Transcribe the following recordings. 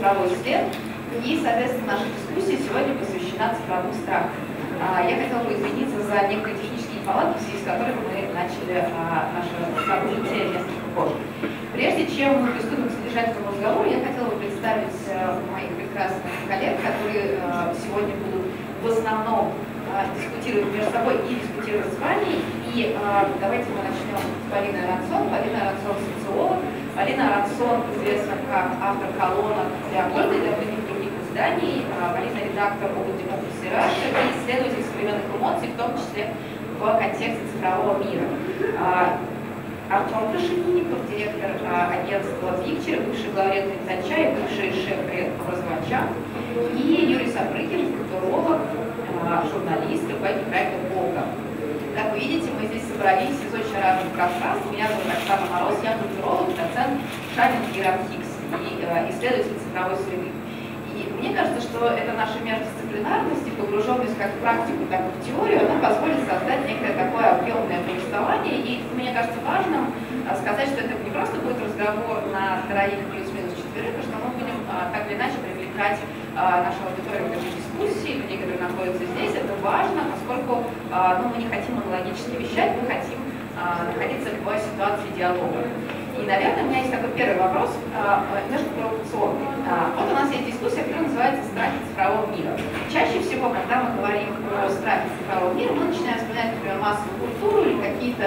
цифровой след. И, соответственно, наша дискуссия сегодня посвящена цифровым страхам. Я хотела бы извиниться за некоторые технические неполадки, в связи с которыми мы начали наше событие несколько позже. Прежде чем мы приступим к содержательному разговору, я хотела бы представить моих прекрасных коллег, которые сегодня будут в основном дискутировать между собой и дискутировать с вами. И давайте мы начнем с Полины Аронсон. Полина Аронсон — социолог. Полина Аронсон известна как автор колонок для Гольда и для многих других изданий. Полина — редактор Open Democracy Russia и исследователь современных эмоций, в том числе в контексте цифрового мира. Артем Крашенинников, директор агентства «Виктор», бывший главред Интача и бывший шеф образовача. И Юрий Сапрыкин, культуролог, журналист, руководитель проекта «Волга». Как вы видите, мы здесь собрались из очень разных пространств. Меня зовут Оксана Мороз, я культуролог, доцент Шанин Герам Хикс и исследователь цифровой среды. И мне кажется, что эта наша междисциплинарность и погруженность как в практику, так и в теорию, она позволит создать некое такое объемное повествование. И мне кажется важным сказать, что это не просто будет разговор на троих плюс-минус четверых, а что мы будем так или иначе привлекать нашу аудиторию к этой дискуссии, людей, которые находятся здесь. Это важно, поскольку мы не хотим монологически вещать, мы хотим находиться в ситуации диалога. И, наверное, у меня есть такой первый вопрос, немножко провокационный. Вот у нас есть дискуссия, которая называется «Страхи цифрового мира». Чаще всего, когда мы говорим о страхе цифрового мира, мы начинаем вспоминать, например, массовую культуру или какие-то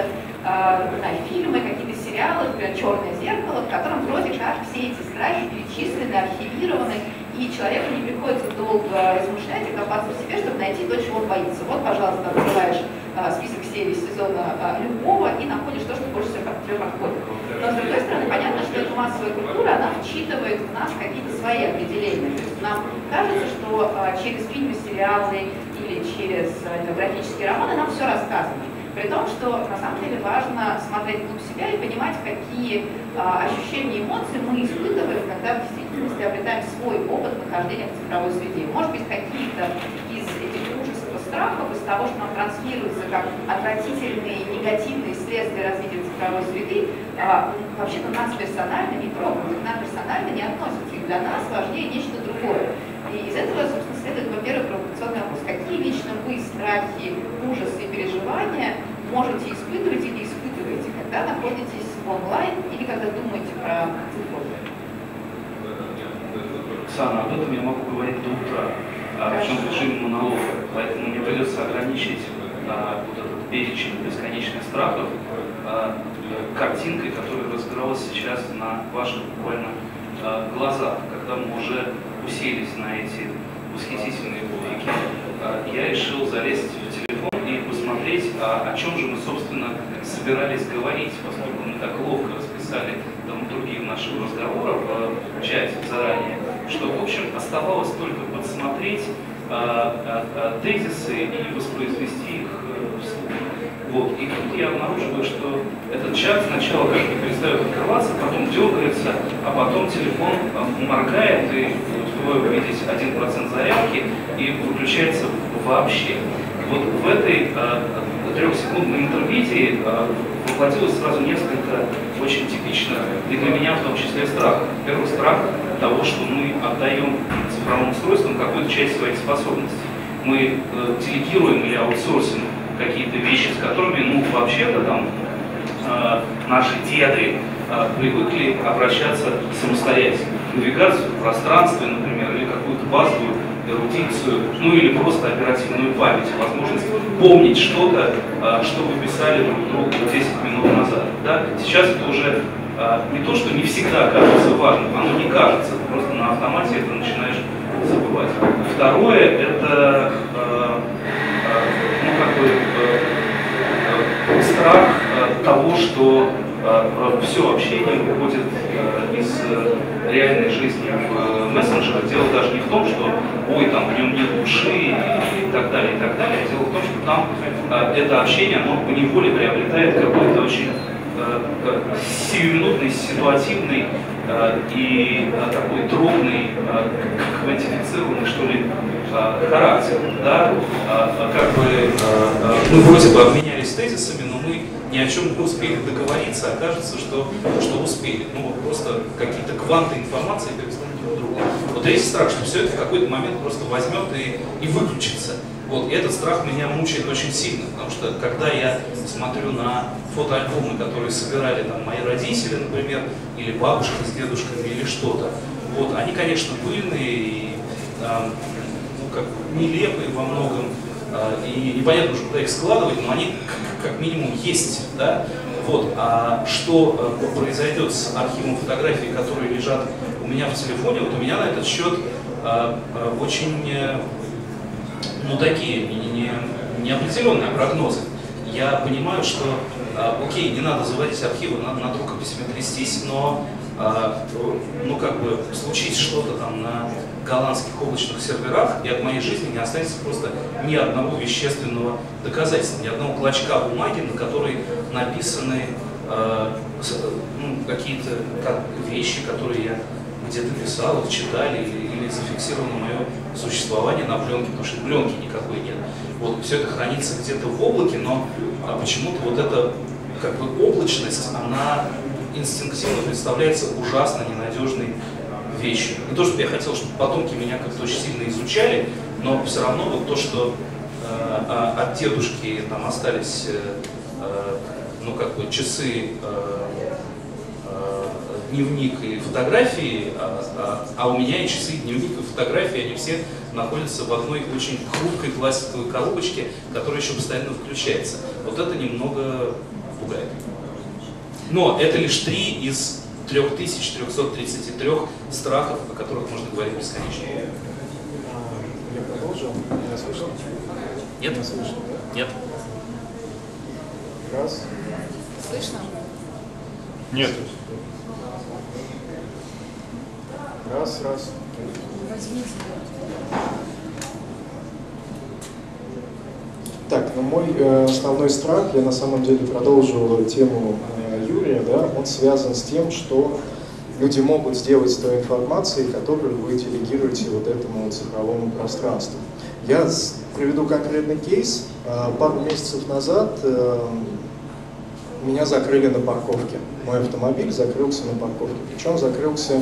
фильмы, какие-то сериалы, например, «Черное зеркало», в котором вроде как все эти страхи перечислены, архивированы, и человеку не приходится долго размышлять и копаться в себе, чтобы найти то, чего он боится. Вот, пожалуйста, открываешь список серий сезона любого и находишь то, что больше всего к тебе подходит. Но, с другой стороны, понятно, что эта массовая культура, она вчитывает в нас какие-то свои определения. То есть нам кажется, что через фильмы, сериалы или через графические романы нам все рассказано. При том, что на самом деле важно смотреть вглубь себя и понимать, какие ощущения и эмоции мы испытываем, когда в действительности обретаем свой опыт нахождения в цифровой среде. Может быть, какие-то из этих ужасов и страхов, из того, что нам транслируется как отвратительные, негативные следствия развития цифровой среды, вообще-то нас персонально не трогают, к нам персонально не относятся. И для нас важнее нечто другое. И из этого, собственно, следует, во-первых, провокационный вопрос. Какие лично вы страхи, ужасы и переживания можете испытывать или испытываете, когда находитесь онлайн или когда думаете про цифру? Оксана, об этом я могу говорить до утра, причем в режиме монолога. Поэтому мне придется ограничить вот этот перечень бесконечных страхов картинкой, которая разыгралась сейчас на ваших буквально глазах, когда мы уже уселись на эти восхитительные публики. Я решил залезть в телефон и посмотреть, о чем же мы, собственно, собирались говорить, поскольку мы так ловко расписали драматургию нашего разговора в чате заранее, что, в общем, оставалось только подсмотреть тезисы и воспроизвести их вслух. Вот. И тут я обнаруживаю, что этот чат сначала как-то перестает открываться, потом дергается, а потом телефон моргает, и успеваю увидеть 1% зарядки и выключается вообще. Вот в этой трехсекундной интервизии воплотилось сразу несколько очень типичных, и для меня в том числе, страхов. Первый страх того, что мы отдаем цифровым устройствам какую-то часть своих способностей. Мы делегируем или аутсорсим какие-то вещи, с которыми, ну, вообще-то там наши деды привыкли обращаться самостоятельно. Навигацию в пространстве, например, или какую-то базовую эрудицию, ну или просто оперативную память, возможность помнить что-то, что вы писали друг другу 10 минут назад. Да? Сейчас это уже не то, что не всегда кажется важным, оно не кажется, просто на автомате это начинаешь забывать. Второе — это страх того, что все общение уходит из реальной жизни в мессенджерах. Дело даже не в том, что ой, там в нем нет души и так далее, и так далее. Дело в том, что там это общение, оно поневоле приобретает какой-то очень сиюминутный, ситуативный и такой дробный, квантифицированный, что ли, характер. Да? Как бы мы вроде бы обменялись тезисами, но мы ни о чем не успели договориться, а кажется, что успели. Ну вот просто какие-то кванты информации перестанут друг другу. Вот есть страх, что все это в какой-то момент просто возьмет и выключится. Вот, и этот страх меня мучает очень сильно, потому что когда я смотрю на фотоальбомы, которые собирали там мои родители, например, или бабушка с дедушками, или что-то, вот, они, конечно, пыльные и ну, как бы нелепые во многом, и непонятно уже, куда их складывать, но они как минимум есть, да? Вот. А что произойдет с архивом фотографий, которые лежат у меня в телефоне, вот у меня на этот счет очень, ну, такие неопределенные прогнозы. Я понимаю, что, окей, не надо заводить архивы, надо над рукописями трястись, но, ну, как бы, случись что-то там на голландских облачных серверах, и от моей жизни не останется просто ни одного вещественного доказательства, ни одного клочка бумаги, на которой написаны ну, какие-то вещи, которые я где-то писал, их читали, или зафиксировано мое существование на пленке, потому что пленки никакой нет. Вот, все это хранится где-то в облаке, но почему-то вот эта как бы облачность, она инстинктивно представляется ужасно ненадежной вещью. Не то, чтобы я хотел, чтобы потомки меня как-то очень сильно изучали, но все равно вот то, что от дедушки там остались ну, как бы часы, дневник и фотографии, а у меня и часы, и дневник, и фотографии, они все находятся в одной очень хрупкой пластиковой коробочке, которая еще постоянно включается. Вот это немного пугает. Но это лишь 3 из 3333 страхов, о которых можно говорить бесконечно. Я продолжу. Меня слышно? Нет. Меня слышно, да? Нет. Раз. Слышно? Нет. Раз. Возьмите. Так, ну мой основной страх, я на самом деле продолжу тему Юрия, да, он связан с тем, что люди могут сделать с той информацией, которую вы делегируете вот этому цифровому пространству. Я приведу конкретный кейс. Пару месяцев назад меня закрыли на парковке. Мой автомобиль закрылся на парковке. Причем закрылся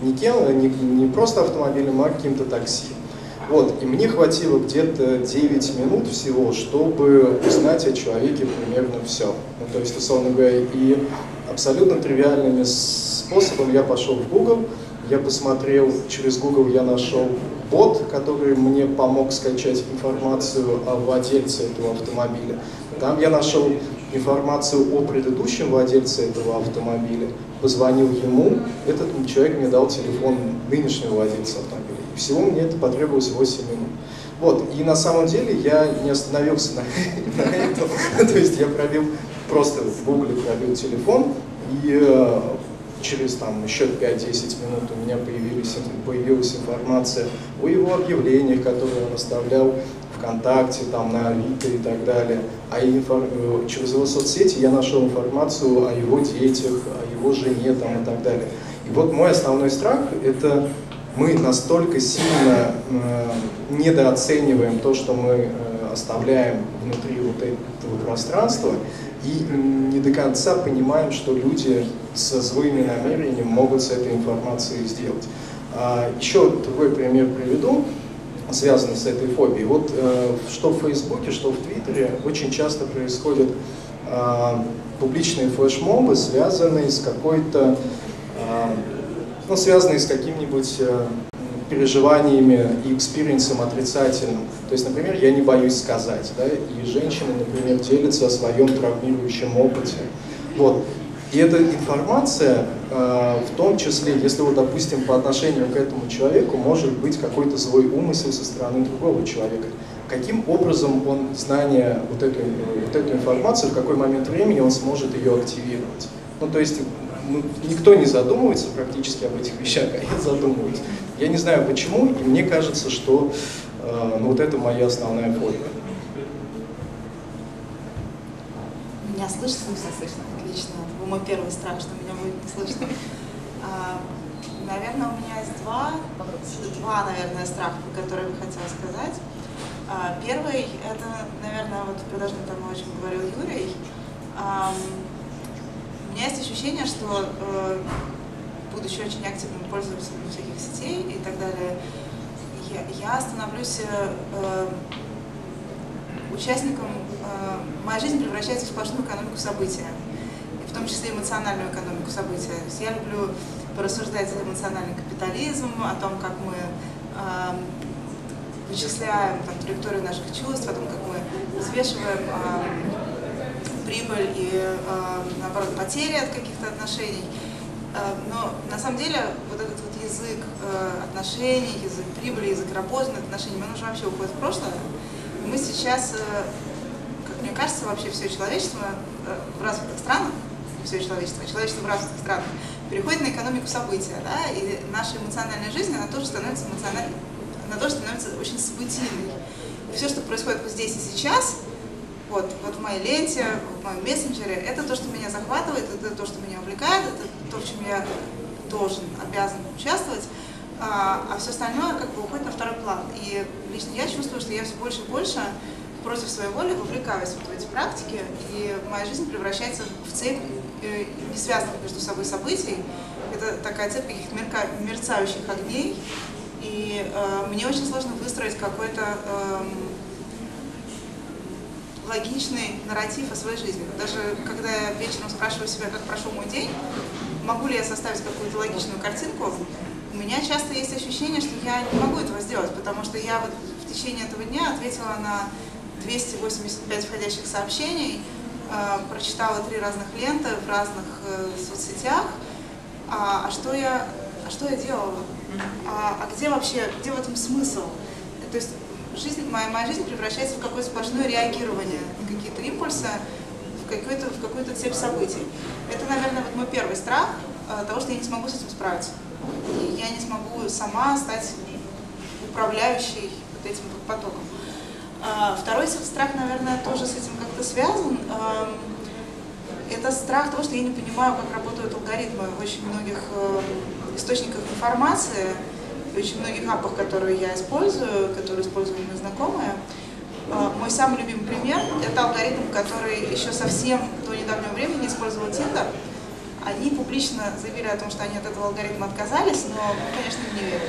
не просто автомобилем, а каким-то такси. Вот, и мне хватило где-то 9 минут всего, чтобы узнать о человеке примерно все. Ну, то есть, условно говоря, и абсолютно тривиальными способом я пошел в Google, я посмотрел, через Google я нашел бот, который мне помог скачать информацию о владельце этого автомобиля. Там я нашел информацию о предыдущем владельце этого автомобиля, позвонил ему, этот человек мне дал телефон нынешнего владельца автомобиля. И всего мне это потребовалось 8 минут. Вот, и на самом деле я не остановился на этом, то есть я просто в Google пробил телефон, и через там еще 5-10 минут у меня появилась информация о его объявлениях, которые он оставлял ВКонтакте, там, на Авито и так далее. А через его соцсети я нашел информацию о его детях, о его жене там, и так далее. И вот мой основной страх – это мы настолько сильно недооцениваем то, что мы оставляем внутри вот этого пространства, и не до конца понимаем, что люди со злыми намерениями могут с этой информацией сделать. Еще другой пример приведу, связанный с этой фобией. Вот что в Фейсбуке, что в Твиттере очень часто происходят публичные флешмобы, связанные с какой-то, ну, связанные с каким-нибудь переживаниями и экспириенсом отрицательным. То есть, например, я не боюсь сказать, да, и женщины, например, делятся о своем травмирующем опыте. Вот. И эта информация, в том числе, если, вот, допустим, по отношению к этому человеку может быть какой-то злой умысел со стороны другого человека. Каким образом он, зная вот эту информацию, в какой момент времени он сможет ее активировать? Ну, то есть, никто не задумывается практически об этих вещах, а я задумываюсь. Я не знаю почему, и мне кажется, что ну, вот это моя основная фобия. Меня слышно? Слышно, отлично. Это был мой первый страх, что меня будет не слышно. Наверное, у меня есть два, наверное, страха, которые я бы хотела сказать. Первый, это, наверное, вот продолжение тому, о чем говорил Юрий. У меня есть ощущение, что будучи очень активным пользователем всяких сетей и так далее, я становлюсь участником, моя жизнь превращается в сплошную экономику события, в том числе эмоциональную экономику события. То есть я люблю порассуждать за эмоциональный капитализм, о том, как мы вычисляем там, траекторию наших чувств, о том, как мы взвешиваем прибыль и, наоборот, потери от каких-то отношений. Но на самом деле вот этот вот язык отношений, язык прибыли, язык работы, отношений, он уже вообще уходит в прошлое. И мы сейчас, как мне кажется, вообще все человечество в развитых странах, все человечество в развитых странах переходит на экономику события, да, и наша эмоциональная жизнь, она тоже становится очень событийной. И все, что происходит вот здесь и сейчас, вот в моей ленте, в моем мессенджере, это то, что меня захватывает, это то, что меня увлекает, это то, в чем я должен, обязан участвовать, а все остальное как бы уходит на второй план. И лично я чувствую, что я все больше и больше против своей воли вовлекаюсь вот в эти практики, и моя жизнь превращается в цепь не связанных между собой событий. Это такая цепь каких-то мерцающих огней, и мне очень сложно выстроить какой-то логичный нарратив о своей жизни. Даже когда я вечером спрашиваю себя, как прошел мой день, могу ли я составить какую-то логичную картинку, у меня часто есть ощущение, что я не могу этого сделать, потому что я вот в течение этого дня ответила на 285 входящих сообщений, прочитала 3 разных ленты в разных соцсетях. А что я делала? Где в этом смысл? То есть моя жизнь превращается в какое-то сплошное реагирование на какие-то импульсы, в какую-то цепь событий. Это, наверное, вот мой первый страх того, что я не смогу с этим справиться. И я не смогу сама стать управляющей вот этим вот потоком. Второй страх, наверное, тоже с этим как-то связан. Это страх того, что я не понимаю, как работают алгоритмы в очень многих источниках информации, в очень многих аппах, которые я использую, которые используют мои знакомые. Мой самый любимый пример – это алгоритм, который еще совсем до недавнего времени использовал Tinder. Они публично заявили о том, что они от этого алгоритма отказались, но мы, конечно, не верим.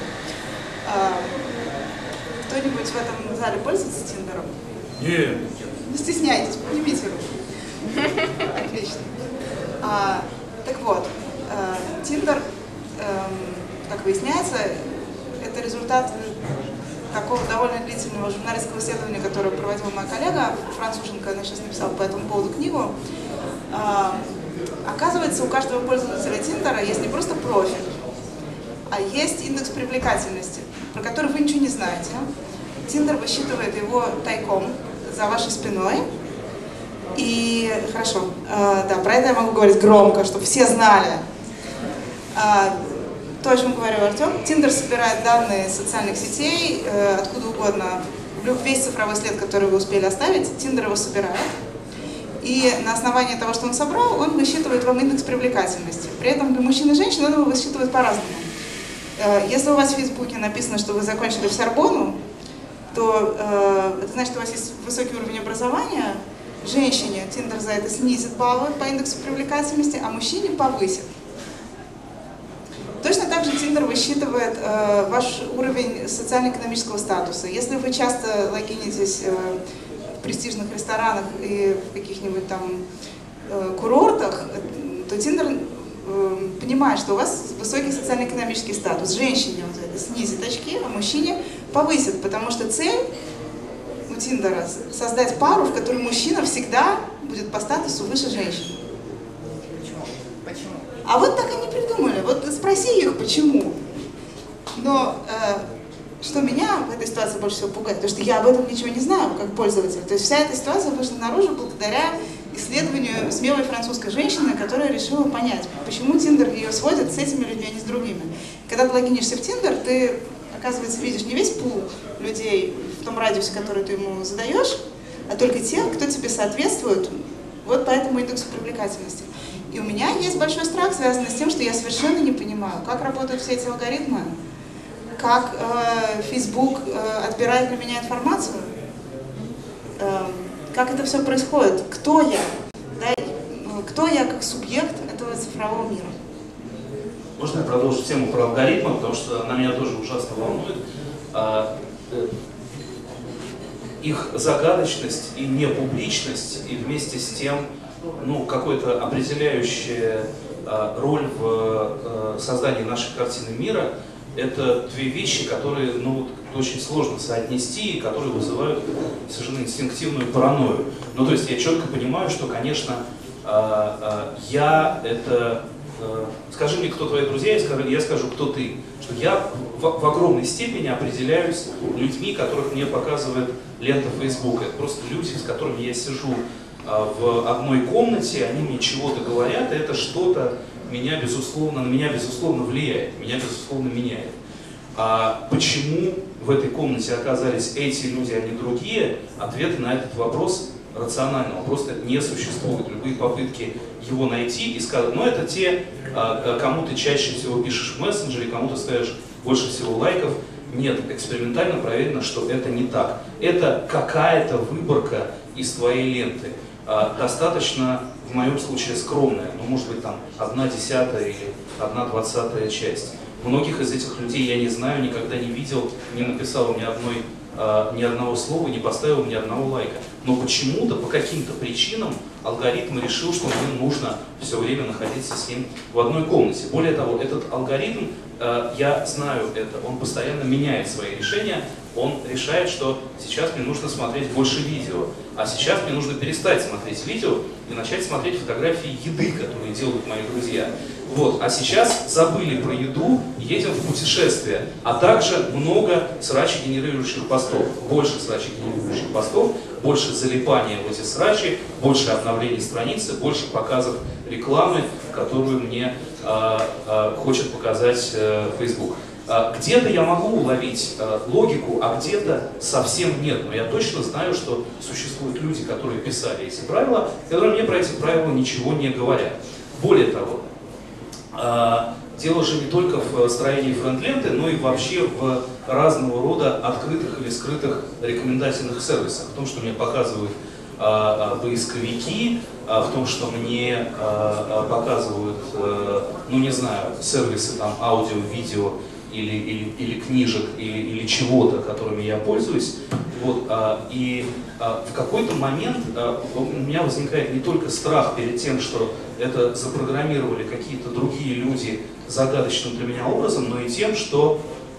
Кто-нибудь в этом зале пользуется Тиндером? Нет. Не стесняйтесь, поднимите руку. Отлично. Так вот, Тиндер, как выясняется, это результат такого довольно длительного журналистского исследования, которое проводила моя коллега, француженка, она сейчас написала по этому поводу книгу. Оказывается, у каждого пользователя Тиндера есть не просто профиль, а есть индекс привлекательности, про который вы ничего не знаете. Тиндер высчитывает его тайком за вашей спиной. И хорошо, да, про это я могу говорить громко, чтобы все знали. То, о чем говорил Артем, Тиндер собирает данные социальных сетей, откуда угодно, весь цифровой след, который вы успели оставить, Тиндер его собирает. И на основании того, что он собрал, он высчитывает вам индекс привлекательности. При этом для мужчин и женщин он его высчитывает по-разному. Если у вас в Фейсбуке написано, что вы закончили в Сорбонну, то это значит, что у вас есть высокий уровень образования. Женщине Тиндер за это снизит баллы по индексу привлекательности, а мужчине повысит. Точно так же Тиндер высчитывает ваш уровень социально-экономического статуса. Если вы часто логинитесь в престижных ресторанах и в каких-нибудь там курортах, то Тиндер понимает, что у вас высокий социально-экономический статус. Женщине вот это снизит очки, а мужчине повысит, потому что цель у Тиндера создать пару, в которой мужчина всегда будет по статусу выше женщины. Почему? А вот так они придумали. Вот спроси их, почему. Но что меня в этой ситуации больше всего пугает, потому что я об этом ничего не знаю, как пользователь. То есть вся эта ситуация вышла наружу благодаря исследованию смелой французской женщины, которая решила понять, почему Тиндер ее сводит с этими людьми, а не с другими. Когда ты логинишься в Тиндер, ты, оказывается, видишь не весь пул людей в том радиусе, который ты ему задаешь, а только тех, кто тебе соответствует вот по этому индексу привлекательности. И у меня есть большой страх, связанный с тем, что я совершенно не понимаю, как работают все эти алгоритмы, как Facebook отбирает для меня информацию, как это все происходит, кто я, да, кто я как субъект этого цифрового мира. Можно я продолжу тему про алгоритмы, потому что она меня тоже ужасно волнует. Их загадочность и непубличность, и вместе с тем, ну, какая-то определяющая роль в создании нашей картины мира, это две вещи, которые, ну, очень сложно соотнести и которые вызывают совершенно инстинктивную паранойю. Ну, то есть я четко понимаю, что, конечно, я это... Скажи мне, кто твои друзья, я скажу, кто ты. Что я в огромной степени определяюсь людьми, которых мне показывает лента Фейсбука. Это просто люди, с которыми я сижу в одной комнате, они мне чего-то говорят, и это что-то на меня, безусловно, влияет, меня, безусловно, меняет. А почему в этой комнате оказались эти люди, а не другие, ответа на этот вопрос рационального просто не существует. Любые попытки его найти и сказать, ну это те, кому ты чаще всего пишешь в мессенджере, кому ты ставишь больше всего лайков. Нет, экспериментально проверено, что это не так. Это какая-то выборка из твоей ленты. Достаточно, в моем случае, скромная, ну может быть там 1/10 или 1/20 часть. Многих из этих людей я не знаю, никогда не видел, не написал ни одного слова, не поставил ни одного лайка. Но почему-то, по каким-то причинам, алгоритм решил, что мне нужно все время находиться с ним в одной комнате. Более того, этот алгоритм, я знаю это, он постоянно меняет свои решения. Он решает, что сейчас мне нужно смотреть больше видео, а сейчас мне нужно перестать смотреть видео и начать смотреть фотографии еды, которые делают мои друзья. Вот. А сейчас забыли про еду, едем в путешествие, а также много срачи-генерирующих постов. Больше срачи-генерирующих постов, больше залипания в эти срачи, больше обновлений страницы, больше показов рекламы, которую мне хочет показать Facebook. Где-то я могу уловить логику, а где-то совсем нет. Но я точно знаю, что существуют люди, которые писали эти правила, которые мне про эти правила ничего не говорят. Более того, дело же не только в строении френд-ленты, но и вообще в разного рода открытых или скрытых рекомендательных сервисах. В том, что мне показывают поисковики, в том, что мне показывают, ну не знаю, сервисы там аудио, видео, или книжек, или чего-то, которыми я пользуюсь. Вот, и в какой-то момент у меня возникает не только страх перед тем, что это запрограммировали какие-то другие люди загадочным для меня образом, но и тем, что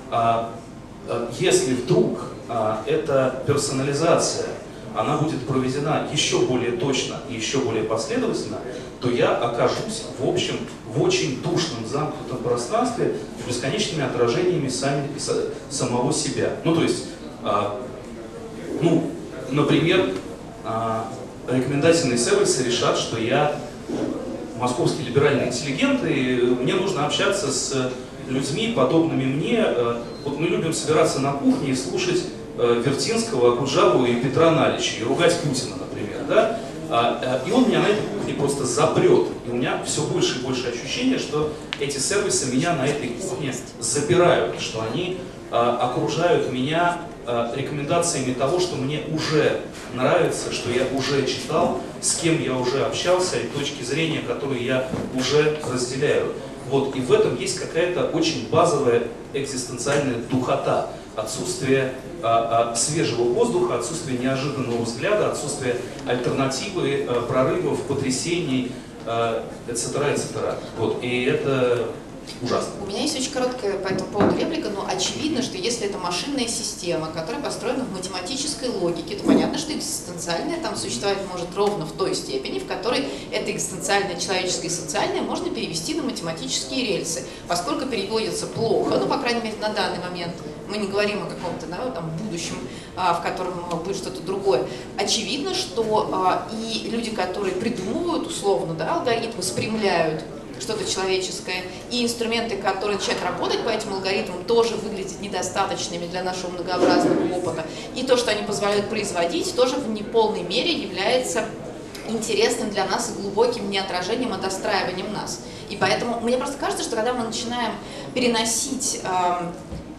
если вдруг эта персонализация, она будет проведена еще более точно и еще более последовательно, то я окажусь, в общем, в очень душном, замкнутом пространстве с бесконечными отражениями самого себя. Ну, то есть, ну, например, рекомендательные сервисы решат, что я московский либеральный интеллигент, и мне нужно общаться с людьми, подобными мне. Вот мы любим собираться на кухне и слушать Вертинского, Акуджаву и Петра Налича, и ругать Путина, например, да? И он меня на этой кухне просто запрет. И у меня все больше и больше ощущение, что эти сервисы меня на этой кухне запирают, что они окружают меня рекомендациями того, что мне уже нравится, что я уже читал, с кем я уже общался, и точки зрения, которые я уже разделяю. Вот. И в этом есть какая-то очень базовая экзистенциальная духота. Отсутствие свежего воздуха, отсутствие неожиданного взгляда, отсутствие альтернативы, прорывов, потрясений, etc. Вот. И это ужасно. У меня есть очень короткая по этому поводу реплика, но очевидно, что если это машинная система, которая построена в математической логике, то понятно, что экзистенциальное там существовать может ровно в той степени, в которой это экзистенциальное, человеческое и социальное можно перевести на математические рельсы. Поскольку переводится плохо, ну, по крайней мере, на данный момент, мы не говорим о каком-то, да, там, будущем, в котором будет что-то другое. Очевидно, что и люди, которые придумывают условно, да, алгоритмы, спрямляют что-то человеческое, и инструменты, которые начинают работать по этим алгоритмам, тоже выглядят недостаточными для нашего многообразного опыта. И то, что они позволяют производить, тоже в неполной мере является интересным для нас и глубоким не отражением, а достраиванием нас. И поэтому мне просто кажется, что когда мы начинаем переносить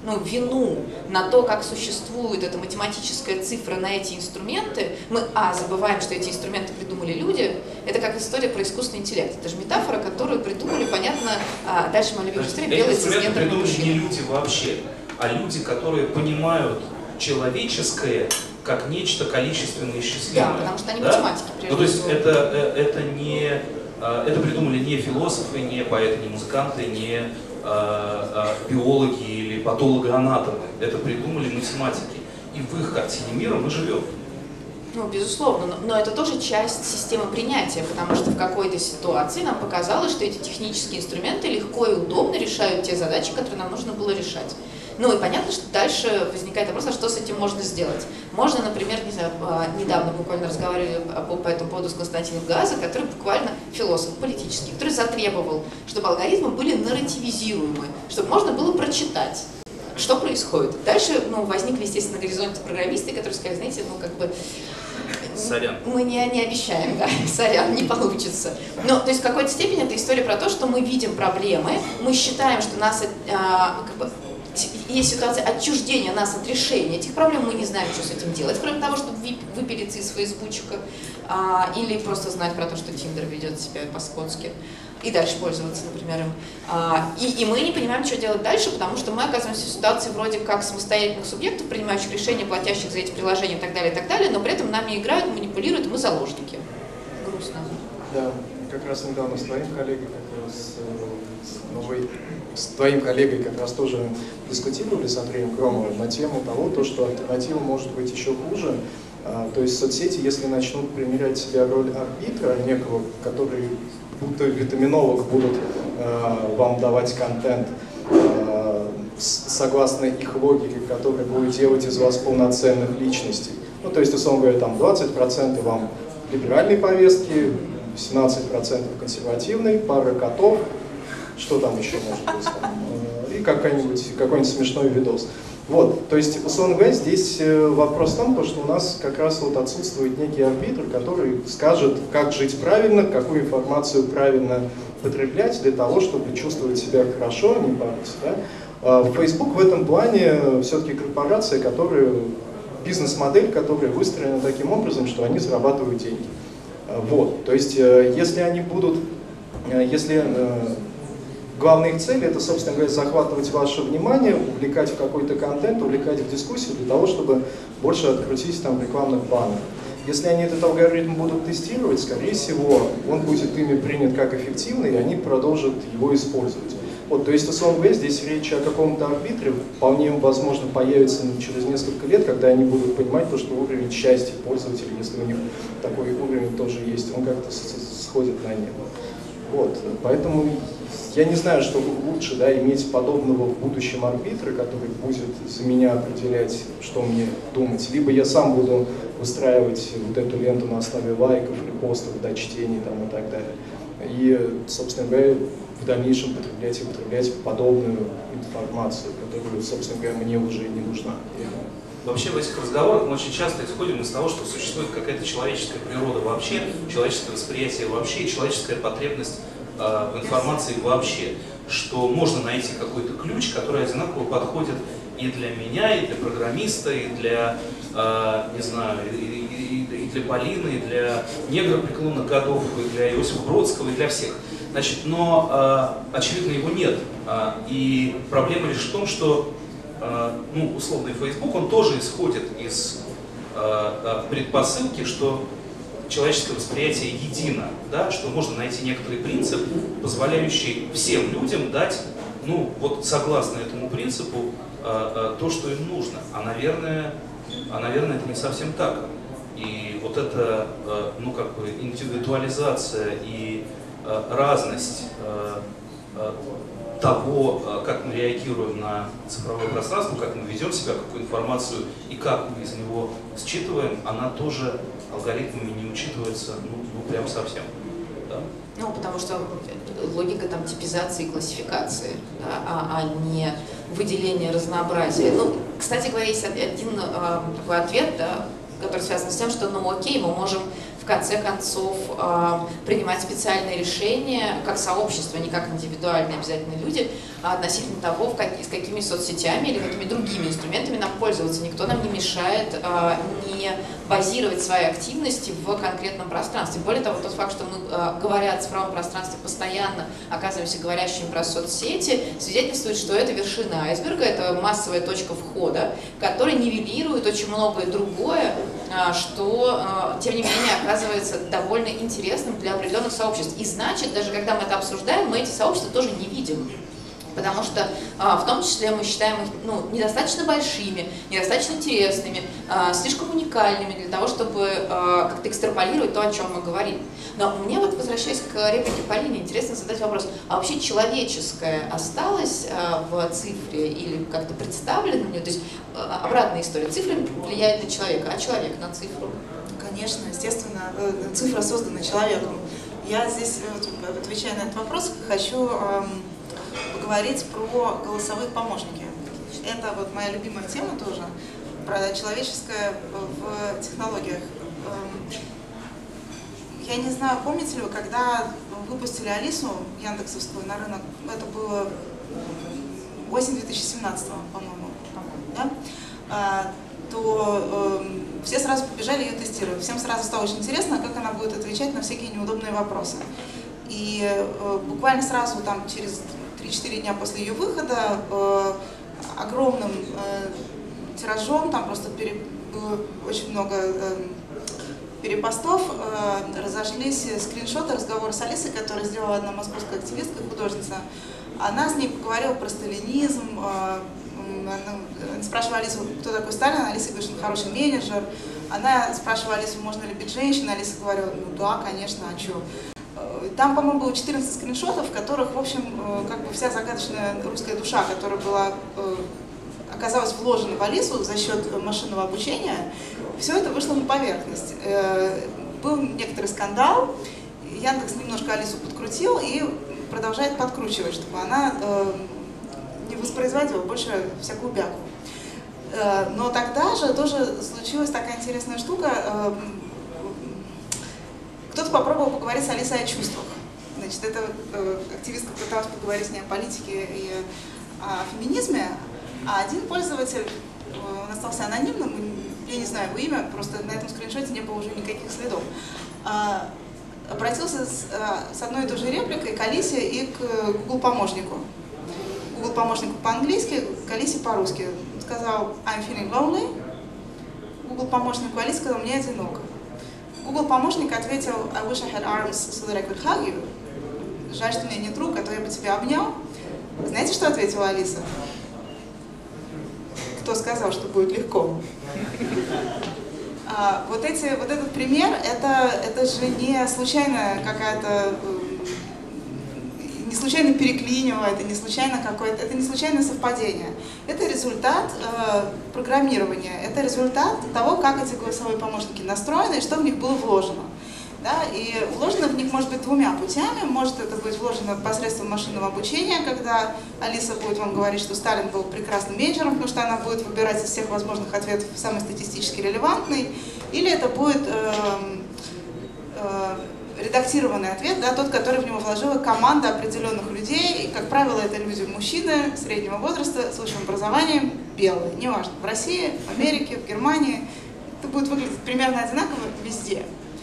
вину на то, как существует эта математическая цифра на эти инструменты, мы, забываем, что эти инструменты придумали люди, это как история про искусственный интеллект. Это же метафора, которую придумали, понятно, дальше моя любимая история, белые цисгендерные придумали мужчины. не люди вообще, а люди, которые понимают человеческое как нечто количественное и счастливое. Да, потому что они математики, прежде то есть всего. это придумали не философы, не поэты, не музыканты, не биологи или патологоанатомы. Это придумали математики. И в их картине мира мы живем. Безусловно, но это тоже часть системы принятия, потому что в какой-то ситуации нам показалось, что эти технические инструменты легко и удобно решают те задачи, которые нам нужно было решать. И понятно, что дальше возникает вопрос, а что с этим можно сделать. Можно, например, не знаю, недавно буквально разговаривали по этому поводу с Константином Газа, который буквально философ политический, который затребовал, чтобы алгоритмы были нарративизируемы, чтобы можно было прочитать, что происходит. Дальше возникли, естественно, на горизонте программисты, которые сказали, знаете, Сорян. Мы не обещаем, да, сорян, не получится. Но, то есть, в какой-то степени это история про то, что мы видим проблемы, мы считаем, что нас, есть ситуация отчуждения нас от решения этих проблем, мы не знаем, что с этим делать, кроме того, чтобы выпилиться из фейсбучика или просто знать про то, что Тиндер ведет себя по-скотски, и дальше пользоваться, например, им. И мы не понимаем, что делать дальше, потому что мы оказываемся в ситуации вроде как самостоятельных субъектов, принимающих решения, платящих за эти приложения и так далее, но при этом нами играют, манипулируют, мы заложники. Грустно. Да, как раз недавно с твоим коллегой как раз тоже дискутировали с Андреем Громовым на тему того, что альтернатива может быть еще хуже. То есть соцсети, если начнут примерять себе роль арбитра некого, который будто витаминолог будут вам давать контент согласно их логике, который будет делать из вас полноценных личностей. То есть, условно говоря, там 20% вам либеральной повестки, 17% консервативной, пара котов, что там еще может быть, и какой-нибудь смешной видос. То есть, условно говоря, здесь вопрос в том, что у нас как раз отсутствует некий арбитр, который скажет, как жить правильно, какую информацию правильно потреблять для того, чтобы чувствовать себя хорошо, не париться. Да? Facebook в этом плане все-таки корпорация, бизнес-модель, которая выстроена таким образом, что они зарабатывают деньги. То есть, если главная их цель — это, собственно говоря, захватывать ваше внимание, увлекать в какой-то контент, увлекать в дискуссию для того, чтобы больше открутить там рекламных баннеров. Если они этот алгоритм будут тестировать, скорее всего, он будет ими принят как эффективный, и они продолжат его использовать. То есть, условно говоря, здесь речь о каком-то арбитре вполне возможно появится через несколько лет, когда они будут понимать что уровень счастья пользователя, если у них такой уровень тоже есть, он как-то сходит на небо. Поэтому я не знаю, что лучше, иметь подобного в будущем арбитра, который будет за меня определять, что мне думать, либо я сам буду выстраивать эту ленту на основе лайков, репостов, чтений и так далее. И, собственно говоря, в дальнейшем потреблять подобную информацию, которая, собственно говоря, мне уже не нужна. Вообще в этих разговорах мы очень часто исходим из того, что существует какая-то человеческая природа вообще, человеческое восприятие вообще, человеческая потребность в информации вообще, что можно найти какой-то ключ, который одинаково подходит и для меня, и для программиста, и для, не знаю, и для Полины, и для негра преклонных годов, и для Иосифа Бродского, и для всех. Но, очевидно, его нет. И проблема лишь в том, что, условный Facebook, он тоже исходит из предпосылки, что человеческое восприятие едино, что можно найти некоторый принцип, позволяющий всем людям дать, согласно этому принципу, то, что им нужно. Наверное, это не совсем так. И эта, индивидуализация и разность того, как мы реагируем на цифровое пространство, как мы ведем себя, какую информацию и как мы из него считываем, она тоже алгоритмами не учитывается, прям совсем. Да? Потому что логика типизации и классификации, а не выделения разнообразия. Кстати говоря, есть один такой ответ, который связан с тем, что, окей, мы можем в конце концов принимать специальные решения как сообщество, не как индивидуальные обязательно люди, относительно того, с какими соцсетями или какими другими инструментами нам пользоваться. Никто нам не мешает не базировать свои активности в конкретном пространстве. Более того, тот факт, что мы, говоря о цифровом пространстве, постоянно оказываемся говорящими про соцсети, свидетельствует, что это вершина айсберга, это массовая точка входа, которая нивелирует очень многое другое, что, тем не менее, оказывается довольно интересным для определенных сообществ. И значит, даже когда мы это обсуждаем, мы эти сообщества тоже не видим. Потому что в том числе мы считаем их недостаточно большими, недостаточно интересными, слишком уникальными для того, чтобы как-то экстраполировать то, о чем мы говорим. Но мне вот, возвращаясь к реплике Полины, интересно задать вопрос, а вообще человеческое осталось в цифре или как-то представлено в нее? То есть обратная история, цифра влияет на человека, а человек на цифру? Конечно, естественно, цифра создана человеком. Я здесь, отвечая на этот вопрос, хочу поговорить про голосовые помощники. Это вот моя любимая тема тоже, про человеческое в технологиях. Я не знаю, помните ли вы, когда выпустили Алису яндексовскую на рынок, это было осень 2017, по-моему, да? То все сразу побежали ее тестировать. Всем сразу стало очень интересно, как она будет отвечать на всякие неудобные вопросы. И буквально сразу, там, через 3-4 дня после ее выхода, огромным тиражом, там просто было очень много перепостов, разошлись скриншоты разговора с Алисой, который сделала одна московская активистка и художница. Она с ней поговорила про сталинизм, спрашивала Алису, кто такой Сталин, Алиса говорит, что он хороший менеджер. Она спрашивала Алису, можно ли быть женщиной, Алиса говорила, ну да, конечно, а что? Там, по-моему, было 14 скриншотов, в которых, в общем, как бы вся загадочная русская душа, которая была, оказалась вложена в Алису за счет машинного обучения, все это вышло на поверхность. Был некоторый скандал, Яндекс немножко Алису подкрутил и продолжает подкручивать, чтобы она не воспроизводила больше всякую бяку. Но тогда же тоже случилась такая интересная штука. Кто-то попробовал поговорить с Алисой о чувствах. Значит, эта активистка пыталась поговорить с ней о политике и о феминизме, а один пользователь, он остался анонимным, я не знаю его имя, просто на этом скриншоте не было уже никаких следов, обратился с одной и той же репликой к Алисе и к Google-помощнику. Google-помощнику по-английски, к Алисе по-русски. Он сказал «I'm feeling lonely». Google-помощнику Алисе сказал «Мне одиноко». Google-помощник ответил «I wish I had arms so that I could hug you». Жаль, что у меня нет рук, а то я бы тебя обнял. Знаете, что ответила Алиса? Кто сказал, что будет легко? Вот этот пример, это же не случайная какая-то, не случайно переклинило, это не случайно какое-то, это не случайное совпадение. Это результат программирования, это результат того, как эти голосовые помощники настроены и что в них было вложено. Да? И вложено в них может быть двумя путями. Может это быть вложено посредством машинного обучения, когда Алиса будет вам говорить, что Сталин был прекрасным менеджером, потому что она будет выбирать из всех возможных ответов самый статистически релевантный. Или это будет редактированный ответ, да, тот, который в него вложила команда определенных людей. И, как правило, это люди мужчины среднего возраста с высшим образованием, белые. Неважно, в России, в Америке, в Германии. Это будет выглядеть примерно одинаково везде.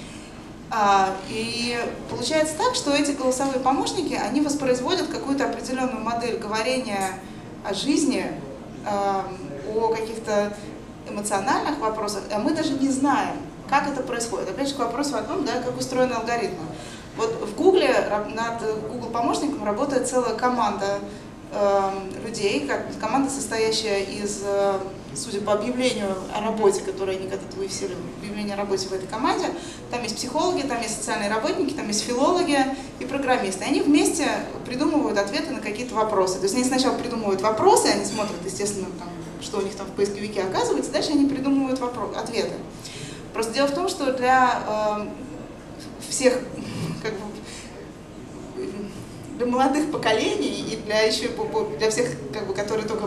И получается так, что эти голосовые помощники, они воспроизводят какую-то определенную модель говорения о жизни, о каких-то эмоциональных вопросах, а мы даже не знаем, как это происходит. Опять же, к вопросу о том, да, как устроены алгоритмы. Вот в Гугле над Google-помощником работает целая команда людей, команда, состоящая из, судя по объявлению о работе, которое они когда-то вывесили, объявление о работе в этой команде, там есть психологи, там есть социальные работники, там есть филологи и программисты. Они вместе придумывают ответы на какие-то вопросы. То есть они сначала придумывают вопросы, они смотрят, естественно, там, что у них там в поисковике оказывается, дальше они придумывают ответы. Просто дело в том, что для всех, как бы, для молодых поколений и для всех, как бы, которые только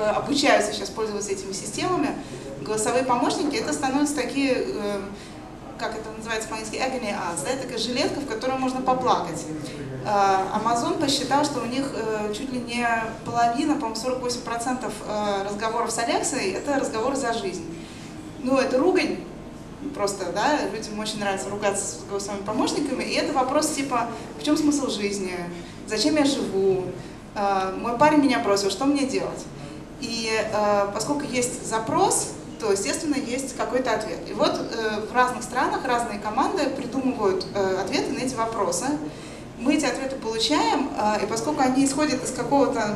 обучаются сейчас пользоваться этими системами, голосовые помощники, это становятся такие как это называется по-английски, agony ads, да, такая жилетка, в которой можно поплакать. Amazon посчитал, что у них чуть ли не половина, по-моему, 48% разговоров с Алексой — это разговоры за жизнь. Ну, это ругань просто, да, людям очень нравится ругаться с голосовыми помощниками, и это вопрос типа, в чем смысл жизни, зачем я живу, мой парень меня бросил, что мне делать? И поскольку есть запрос, то, естественно, есть какой-то ответ. И вот в разных странах разные команды придумывают ответы на эти вопросы. Мы эти ответы получаем, и поскольку они исходят из какой-то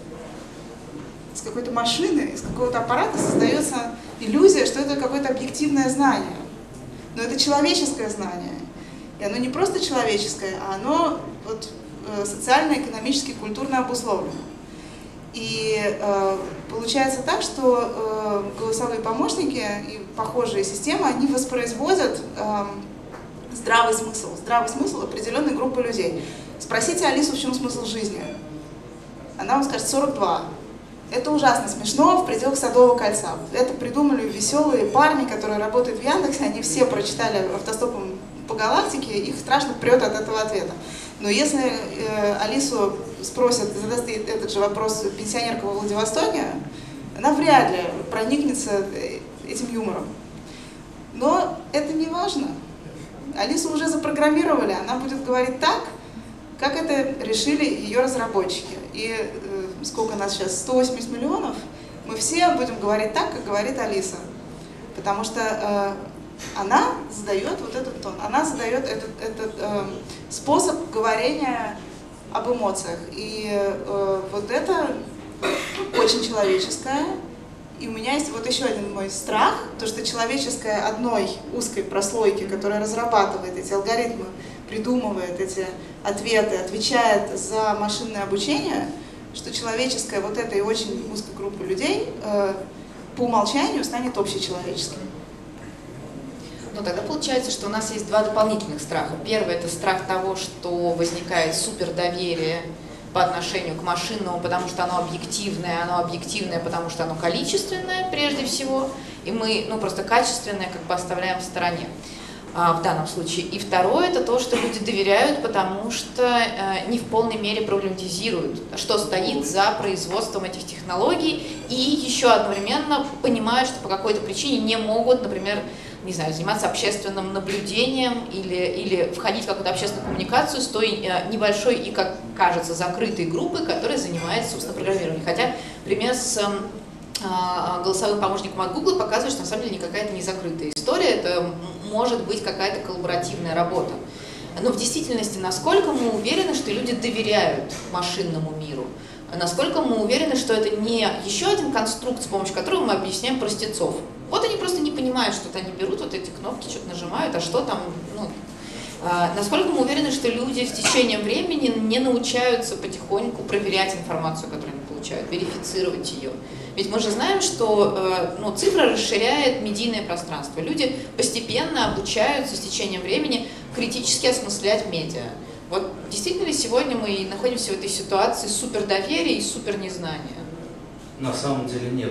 машины, из какого-то аппарата, создается иллюзия, что это какое-то объективное знание. Но это человеческое знание. И оно не просто человеческое, а оно вот, социально-экономически, культурно обусловлено. И получается так, что голосовые помощники и похожие системы, они воспроизводят здравый смысл. Здравый смысл определенной группы людей. Спросите Алису, в чем смысл жизни. Она вам скажет 42. Это ужасно смешно в пределах Садового кольца. Это придумали веселые парни, которые работают в Яндексе, они все прочитали «Автостопом по галактике», их страшно прет от этого ответа. Но если Алису спросят, задаст ей этот же вопрос пенсионерка во Владивостоке, она вряд ли проникнется этим юмором. Но это не важно. Алису уже запрограммировали, она будет говорить так, как это решили ее разработчики. И сколько нас сейчас, 180 миллионов, мы все будем говорить так, как говорит Алиса. Потому что она задает вот этот тон, она задает этот способ говорения об эмоциях. И вот это очень человеческое. И у меня есть вот еще один мой страх, то, что человеческое одной узкой прослойки, которая разрабатывает эти алгоритмы, придумывает эти ответы, отвечает за машинное обучение, что человеческое вот этой очень узкой группы людей по умолчанию станет общечеловеческим. Ну, тогда получается, что у нас есть два дополнительных страха. Первый – это страх того, что возникает супердоверие по отношению к машинному, потому что оно объективное, потому что оно количественное прежде всего, и мы, ну, просто качественное как бы оставляем в стороне в данном случае. И второе – это то, что люди доверяют, потому что не в полной мере проблематизируют, что стоит за производством этих технологий, и еще одновременно понимают, что по какой-то причине не могут, например, не знаю, заниматься общественным наблюдением или входить в какую-то общественную коммуникацию с той небольшой и, как кажется, закрытой группой, которая занимается, собственно, программированием. Хотя пример с голосовым помощником от Google показывает, что на самом деле никакая это не закрытая история, это может быть какая-то коллаборативная работа. Но в действительности, насколько мы уверены, что люди доверяют машинному миру? Насколько мы уверены, что это не еще один конструкт, с помощью которого мы объясняем простецов? Вот они просто не понимают, что-то они берут вот эти кнопки, что-то нажимают, а что там, ну, насколько мы уверены, что люди с течением времени не научаются потихоньку проверять информацию, которую они получают, верифицировать ее. Ведь мы же знаем, что ну, цифра расширяет медийное пространство. Люди постепенно обучаются с течением времени критически осмыслять медиа. Вот действительно ли сегодня мы находимся в этой ситуации супердоверия и супернезнания? На самом деле нет.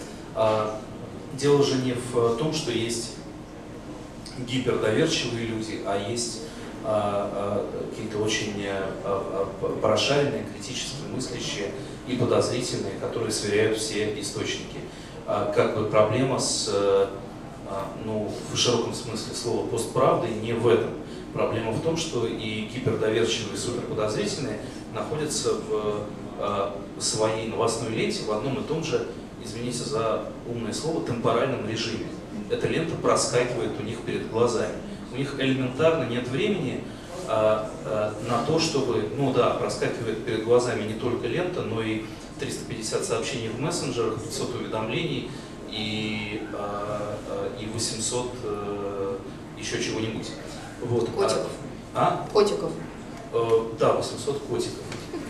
Дело же не в том, что есть гипердоверчивые люди, а есть какие-то очень прошаренные, критически мыслящие и подозрительные, которые сверяют все источники. Как бы проблема ну, в широком смысле слова постправды не в этом. Проблема в том, что и гипердоверчивые, и суперподозрительные находятся в своей новостной ленте в одном и том же, извините за умное слово, темпоральном режиме. Эта лента проскакивает у них перед глазами. У них элементарно нет времени на то, чтобы, ну да, проскакивает перед глазами не только лента, но и 350 сообщений в мессенджерах, 500 уведомлений и 800 еще чего-нибудь. Вот. Котиков. Котиков. Да, 800 котиков.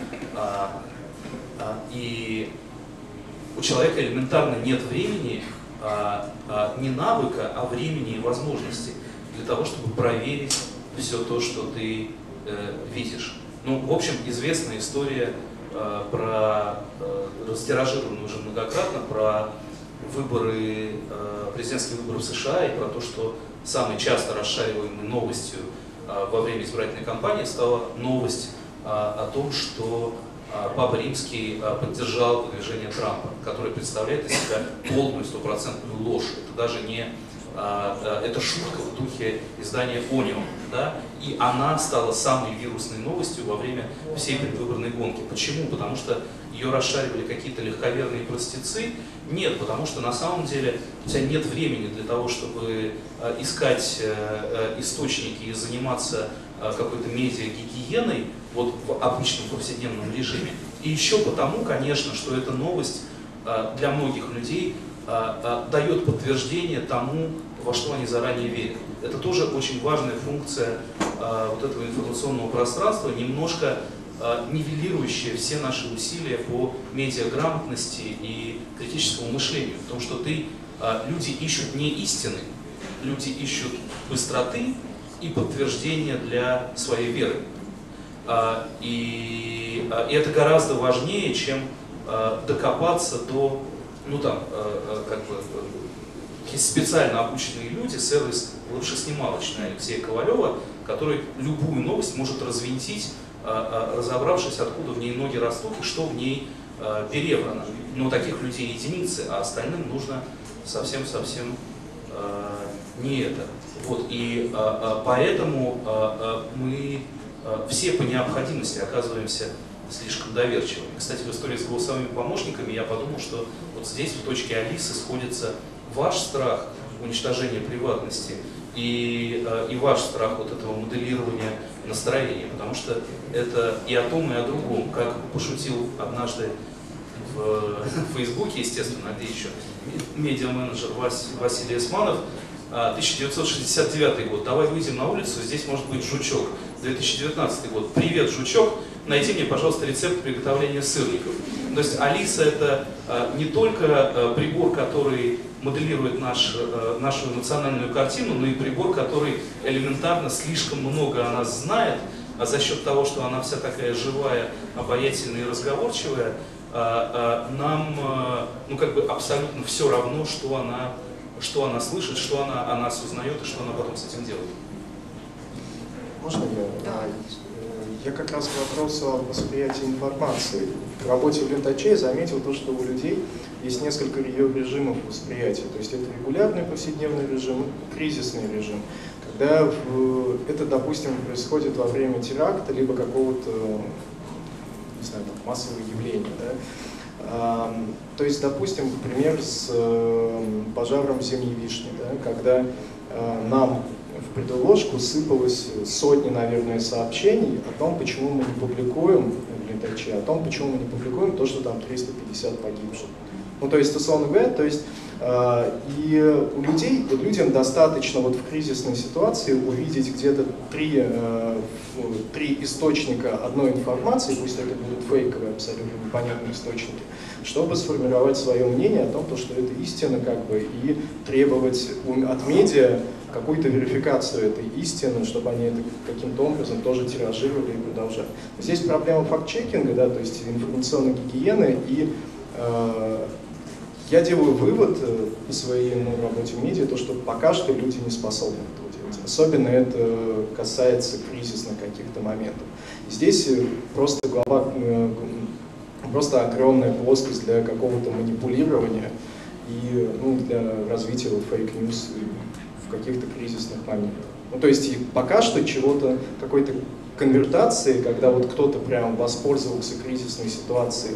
И у человека элементарно нет времени, не навыка, а времени и возможностей для того, чтобы проверить все то, что ты видишь. Ну, в общем, известная история про, растиражированную уже многократно, про президентские выборы в США и про то, что самой часто расшариваемой новостью во время избирательной кампании стала новость о том, что Папа Римский поддержал выдвижение Трампа, который представляет из себя полную стопроцентную ложь. Это даже не это шутка в духе издания Onion, да? И она стала самой вирусной новостью во время всей предвыборной гонки. Почему? Потому что ее расшаривали какие-то легковерные простецы? Нет, потому что на самом деле у тебя нет времени для того, чтобы искать источники и заниматься какой-то медиагигиеной вот в обычном повседневном режиме. И еще потому, конечно, что эта новость для многих людей дает подтверждение тому, во что они заранее верят. Это тоже очень важная функция вот этого информационного пространства, немножко нивелирующая все наши усилия по медиаграмотности и критическому мышлению. Потому что люди ищут не истины, люди ищут быстроты и подтверждения для своей веры. И это гораздо важнее, чем докопаться до, есть специально обученные люди, сервис лапшеснималочный Алексея Ковалева, который любую новость может развинтить, разобравшись, откуда в ней ноги растут и что в ней переврано. Но таких людей единицы, а остальным нужно совсем-совсем не это. Вот, и поэтому мы все по необходимости оказываемся слишком доверчивыми. Кстати, в истории с голосовыми помощниками я подумал, что вот здесь в точке Алисы сходится ваш страх уничтожения приватности и ваш страх вот этого моделирования настроения, потому что это и о том, и о другом. Как пошутил однажды в Фейсбуке, естественно, где еще медиа-менеджер Василий Османов, 1969 год. Давай выйдем на улицу, здесь может быть жучок. 2019 год. Привет, жучок. Найди мне, пожалуйста, рецепт приготовления сырников. То есть Алиса — это не только прибор, который моделирует нашу эмоциональную картину, но и прибор, который элементарно слишком много о нас знает, а за счет того, что она вся такая живая, обаятельная и разговорчивая, нам абсолютно все равно, что она слышит, что она о нас узнает и что она потом с этим делает. Можно я? Да. Я как раз к вопросу о восприятии информации. В работе в Лентаче я заметил то, что у людей есть несколько ее режимов восприятия. То есть это регулярный повседневный режим, кризисный режим. Когда это, допустим, происходит во время теракта, либо какого-то, не знаю, массового явления. Да? То есть, допустим, например, с пожаром в Зимней Вишне, да? Когда нам в предложку сыпалось сотни, наверное, сообщений о том, почему мы не публикуем в Лентаче, о том, почему мы не публикуем то, что там 350 погибших. Ну, то есть, условно говоря, то есть, и у людей, людям достаточно вот в кризисной ситуации увидеть где-то три источника одной информации, пусть это будут фейковые, абсолютно непонятные источники, чтобы сформировать свое мнение о том, что это истина, и требовать от медиа какую-то верификацию этой истины, чтобы они это каким-то образом тоже тиражировали и продолжали. Здесь проблема факт-чекинга, да, то есть информационной гигиены, и я делаю вывод по своей работе в медиа, то, что пока что люди не способны этого делать. Особенно это касается кризисных каких-то моментов. Здесь просто огромная плоскость для какого-то манипулирования и для развития фейк-ньюс в каких-то кризисных моментах. Ну, то есть пока что чего-то, какой-то конвертации, когда вот кто-то прям воспользовался кризисной ситуацией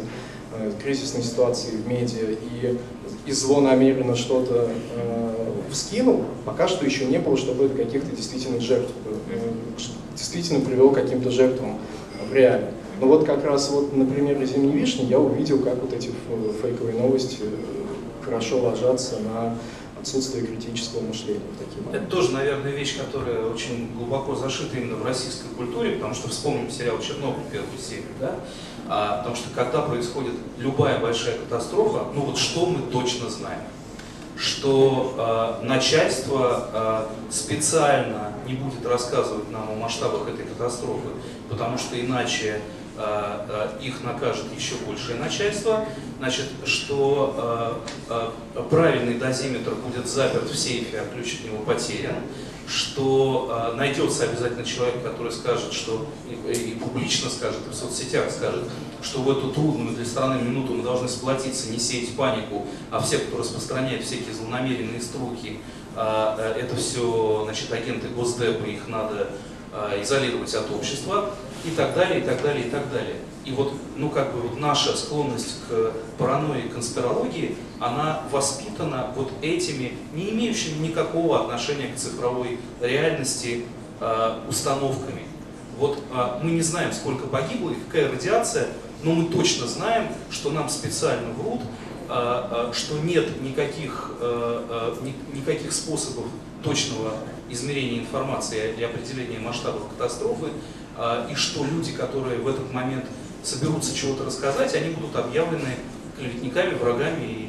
в медиа и злонамеренно что-то вскинул, пока что еще не было, чтобы это каких-то действительно жертв, действительно привело к каким-то жертвам в реале. Но вот как раз на примере Зимней Вишни я увидел, как вот эти фейковые новости хорошо ложатся на отсутствие критического мышления в такие моменты. Это тоже, наверное, вещь, которая очень глубоко зашита именно в российской культуре, потому что вспомним сериал «Чернобыль» первую серию, да? Потому что когда происходит любая большая катастрофа, что мы точно знаем? Что начальство специально не будет рассказывать нам о масштабах этой катастрофы, потому что иначе их накажет еще большее начальство, Значит, что правильный дозиметр будет заперт в сейфе, а ключ от него потерян, что найдется обязательно человек, который скажет, что и публично скажет, и в соцсетях скажет, что в эту трудную для страны минуту мы должны сплотиться, не сеять панику, а все, кто распространяет всякие злонамеренные струки, это все, значит, агенты Госдепа, их надо изолировать от общества, и так далее, и так далее, и так далее. И вот, ну, как бы вот наша склонность к паранойи, конспирологии, она воспитана вот этими, не имеющими никакого отношения к цифровой реальности установками. Вот мы не знаем, сколько погибло и какая радиация, но мы точно знаем, что нам специально врут, что нет никаких способов точного измерения информации и определения масштабов катастрофы, и что люди, которые в этот момент соберутся чего-то рассказать, они будут объявлены клеветниками, врагами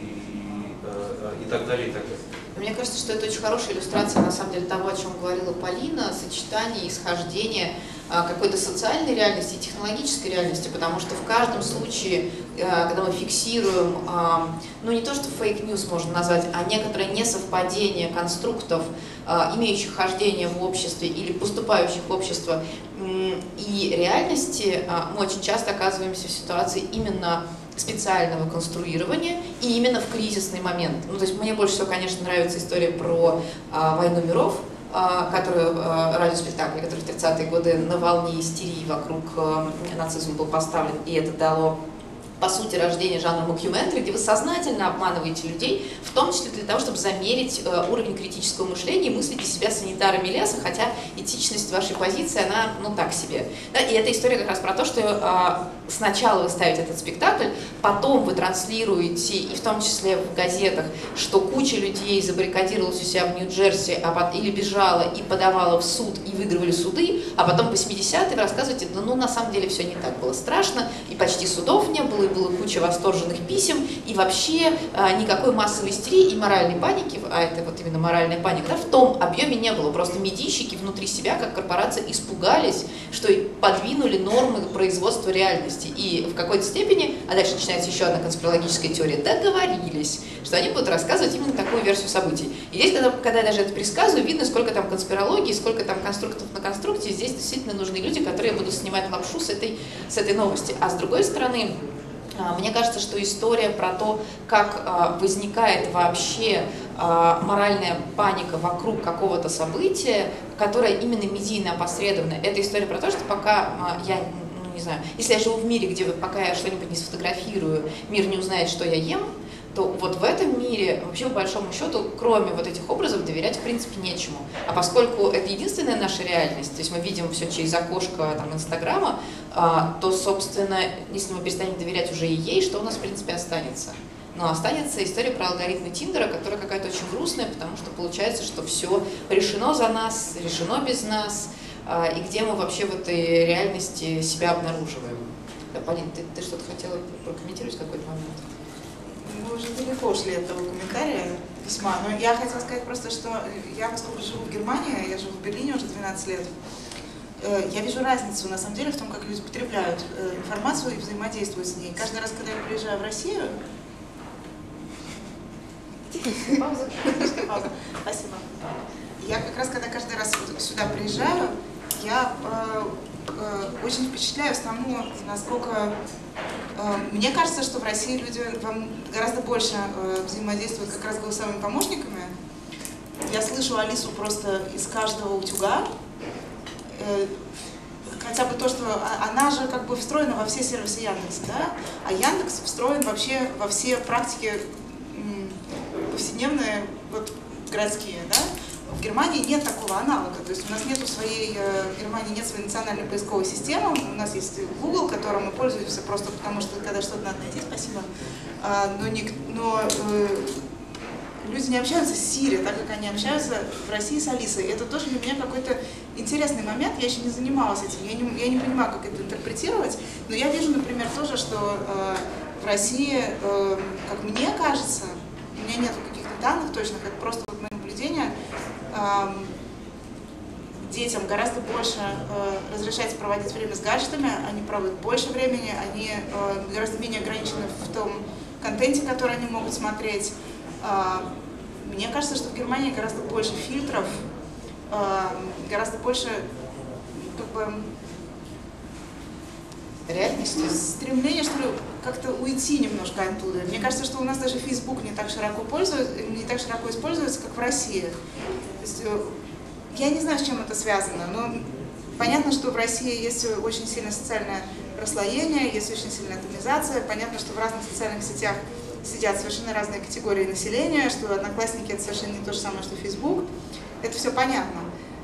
и так далее, и так далее. Мне кажется, что это очень хорошая иллюстрация, на самом деле, того, о чем говорила Полина, сочетание, исхождение какой-то социальной реальности и технологической реальности, потому что в каждом случае, когда мы фиксируем, ну не то, что фейк-ньюс можно назвать, а некоторое несовпадение конструктов, имеющих хождение в обществе или поступающих в общество, и реальности, мы очень часто оказываемся в ситуации именно специального конструирования и именно в кризисный момент. Ну, то есть мне больше всего, конечно, нравится история про «Войну миров», радиоспектакль, который в 30-е годы на волне истерии вокруг нацизма был поставлен, и это дало, по сути, рождение жанра мокюментари, где вы сознательно обманываете людей, в том числе для того, чтобы замерить уровень критического мышления и мыслите себя санитарами леса, хотя этичность вашей позиции, она, ну, так себе. Да, и эта история как раз про то, что сначала вы ставите этот спектакль, потом вы транслируете, и в том числе в газетах, что куча людей забаррикадировалась у себя в Нью-Джерси или бежала и подавала в суд, и выигрывали суды, а потом в 80-е вы рассказываете, да, ну, на самом деле все не так было страшно, и почти судов не было, и было куча восторженных писем, и вообще никакой массовой истерии и моральной паники, а это вот именно моральная паника, да, в том объеме не было. Просто медийщики внутри себя, как корпорация, испугались, что подвинули нормы производства реальности. И в какой-то степени, а дальше начинается еще одна конспирологическая теория, договорились, что они будут рассказывать именно такую версию событий. И здесь, когда я даже это пересказываю, видно, сколько там конспирологии, сколько там конструктов на конструкте. Здесь действительно нужны люди, которые будут снимать лапшу с этой новости. А с другой стороны, мне кажется, что история про то, как возникает вообще моральная паника вокруг какого-то события, которое именно медийно опосредовано, это история про то, что пока я, ну, не знаю, если я живу в мире, где пока я что-нибудь не сфотографирую, мир не узнает, что я ем, то вот в этом мире вообще, по большому счету, кроме вот этих образов, доверять в принципе нечему. А поскольку это единственная наша реальность, то есть мы видим все через окошко там Инстаграма, то, собственно, если мы перестанем доверять уже и ей, что у нас в принципе останется? Но останется история про алгоритмы Тиндера, которая какая-то очень грустная, потому что получается, что все решено за нас, решено без нас, и где мы вообще в этой реальности себя обнаруживаем. Да, Полин, ты что-то хотела прокомментировать в какой-то момент? Мы уже далеко ушли от того комментария письма, но я хотела сказать просто, что я, поскольку живу в Германии, я живу в Берлине уже 12 лет, я вижу разницу, на самом деле, в том, как люди потребляют информацию и взаимодействуют с ней. Каждый раз, когда я приезжаю в Россию... Пауза. Спасибо. Я как раз, когда каждый раз сюда приезжаю, я очень впечатляюсь тому, насколько... Мне кажется, что в России люди гораздо больше взаимодействуют как раз голосовыми помощниками. Я слышу Алису просто из каждого утюга. Хотя бы то, что она же как бы встроена во все сервисы Яндекса, да? А Яндекс встроен вообще во все практики повседневные, вот, городские, да? В Германии нет такого аналога, то есть у нас нету в Германии нет своей национальной поисковой системы, у нас есть Google, которым мы пользуемся просто потому, что когда что-то надо найти, спасибо, но люди не общаются с Siri, так как они общаются в России с Алисой. Это тоже для меня какой-то интересный момент, я еще не занималась этим, я не понимаю, как это интерпретировать, но я вижу, например, тоже, что в России, как мне кажется, у меня нет каких-то данных точных, это просто вот мое наблюдение, детям гораздо больше разрешается проводить время с гаджетами, они проводят больше времени, они гораздо менее ограничены в том контенте, который они могут смотреть. Мне кажется, что в Германии гораздо больше фильтров, гораздо больше реальности. Стремление, что ли, как-то уйти немножко оттуда. Мне кажется, что у нас даже Facebook не так широко используется, как в России. То есть, я не знаю, с чем это связано, но понятно, что в России есть очень сильное социальное расслоение, есть очень сильная атомизация. Понятно, что в разных социальных сетях сидят совершенно разные категории населения, что Одноклассники — это совершенно не то же самое, что Facebook. Это все понятно.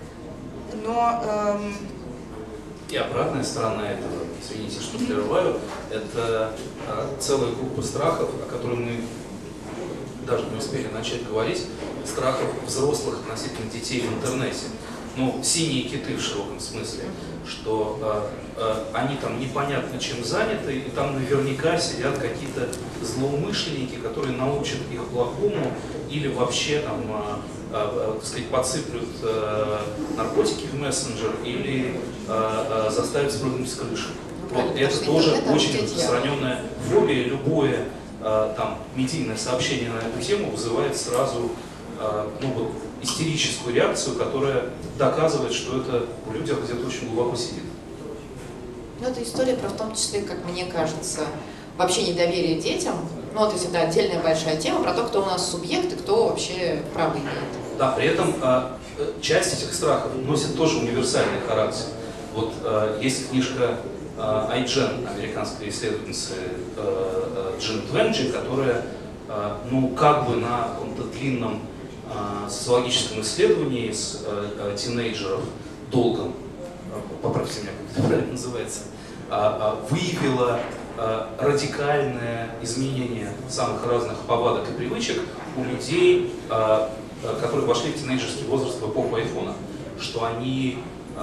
Но и обратная сторона этого, извините, что прерываю, это целая группа страхов, о которых мы даже не успели начать говорить, страхов взрослых относительно детей в интернете. Ну, синие киты в широком смысле, что они там непонятно чем заняты, и там наверняка сидят какие-то злоумышленники, которые научат их плохому или вообще там, так сказать, подсыплют наркотики в мессенджер или заставят спрыгнуть с крыши. Вот, это тоже очень распространенная фобия. Любое там медийное сообщение на эту тему вызывает сразу истерическую реакцию, которая доказывает, что это в людях где-то очень глубоко сидит. Ну, это история про, в том числе, как мне кажется, вообще недоверие детям. Ну, вот если это отдельная большая тема про то, кто у нас субъект и кто вообще право имеет. Да, при этом часть этих страхов носит тоже универсальный характер. Вот есть книжка iGen, американской исследовательницы Джин Твенджи, которая, ну, как бы на каком-то длинном социологическом исследовании с тинейджеров долгом, поправьте меня, как это правильно называется, выявила радикальное изменение самых разных повадок и привычек у людей, которые вошли в тинейджерский возраст в эпоху айфона, что они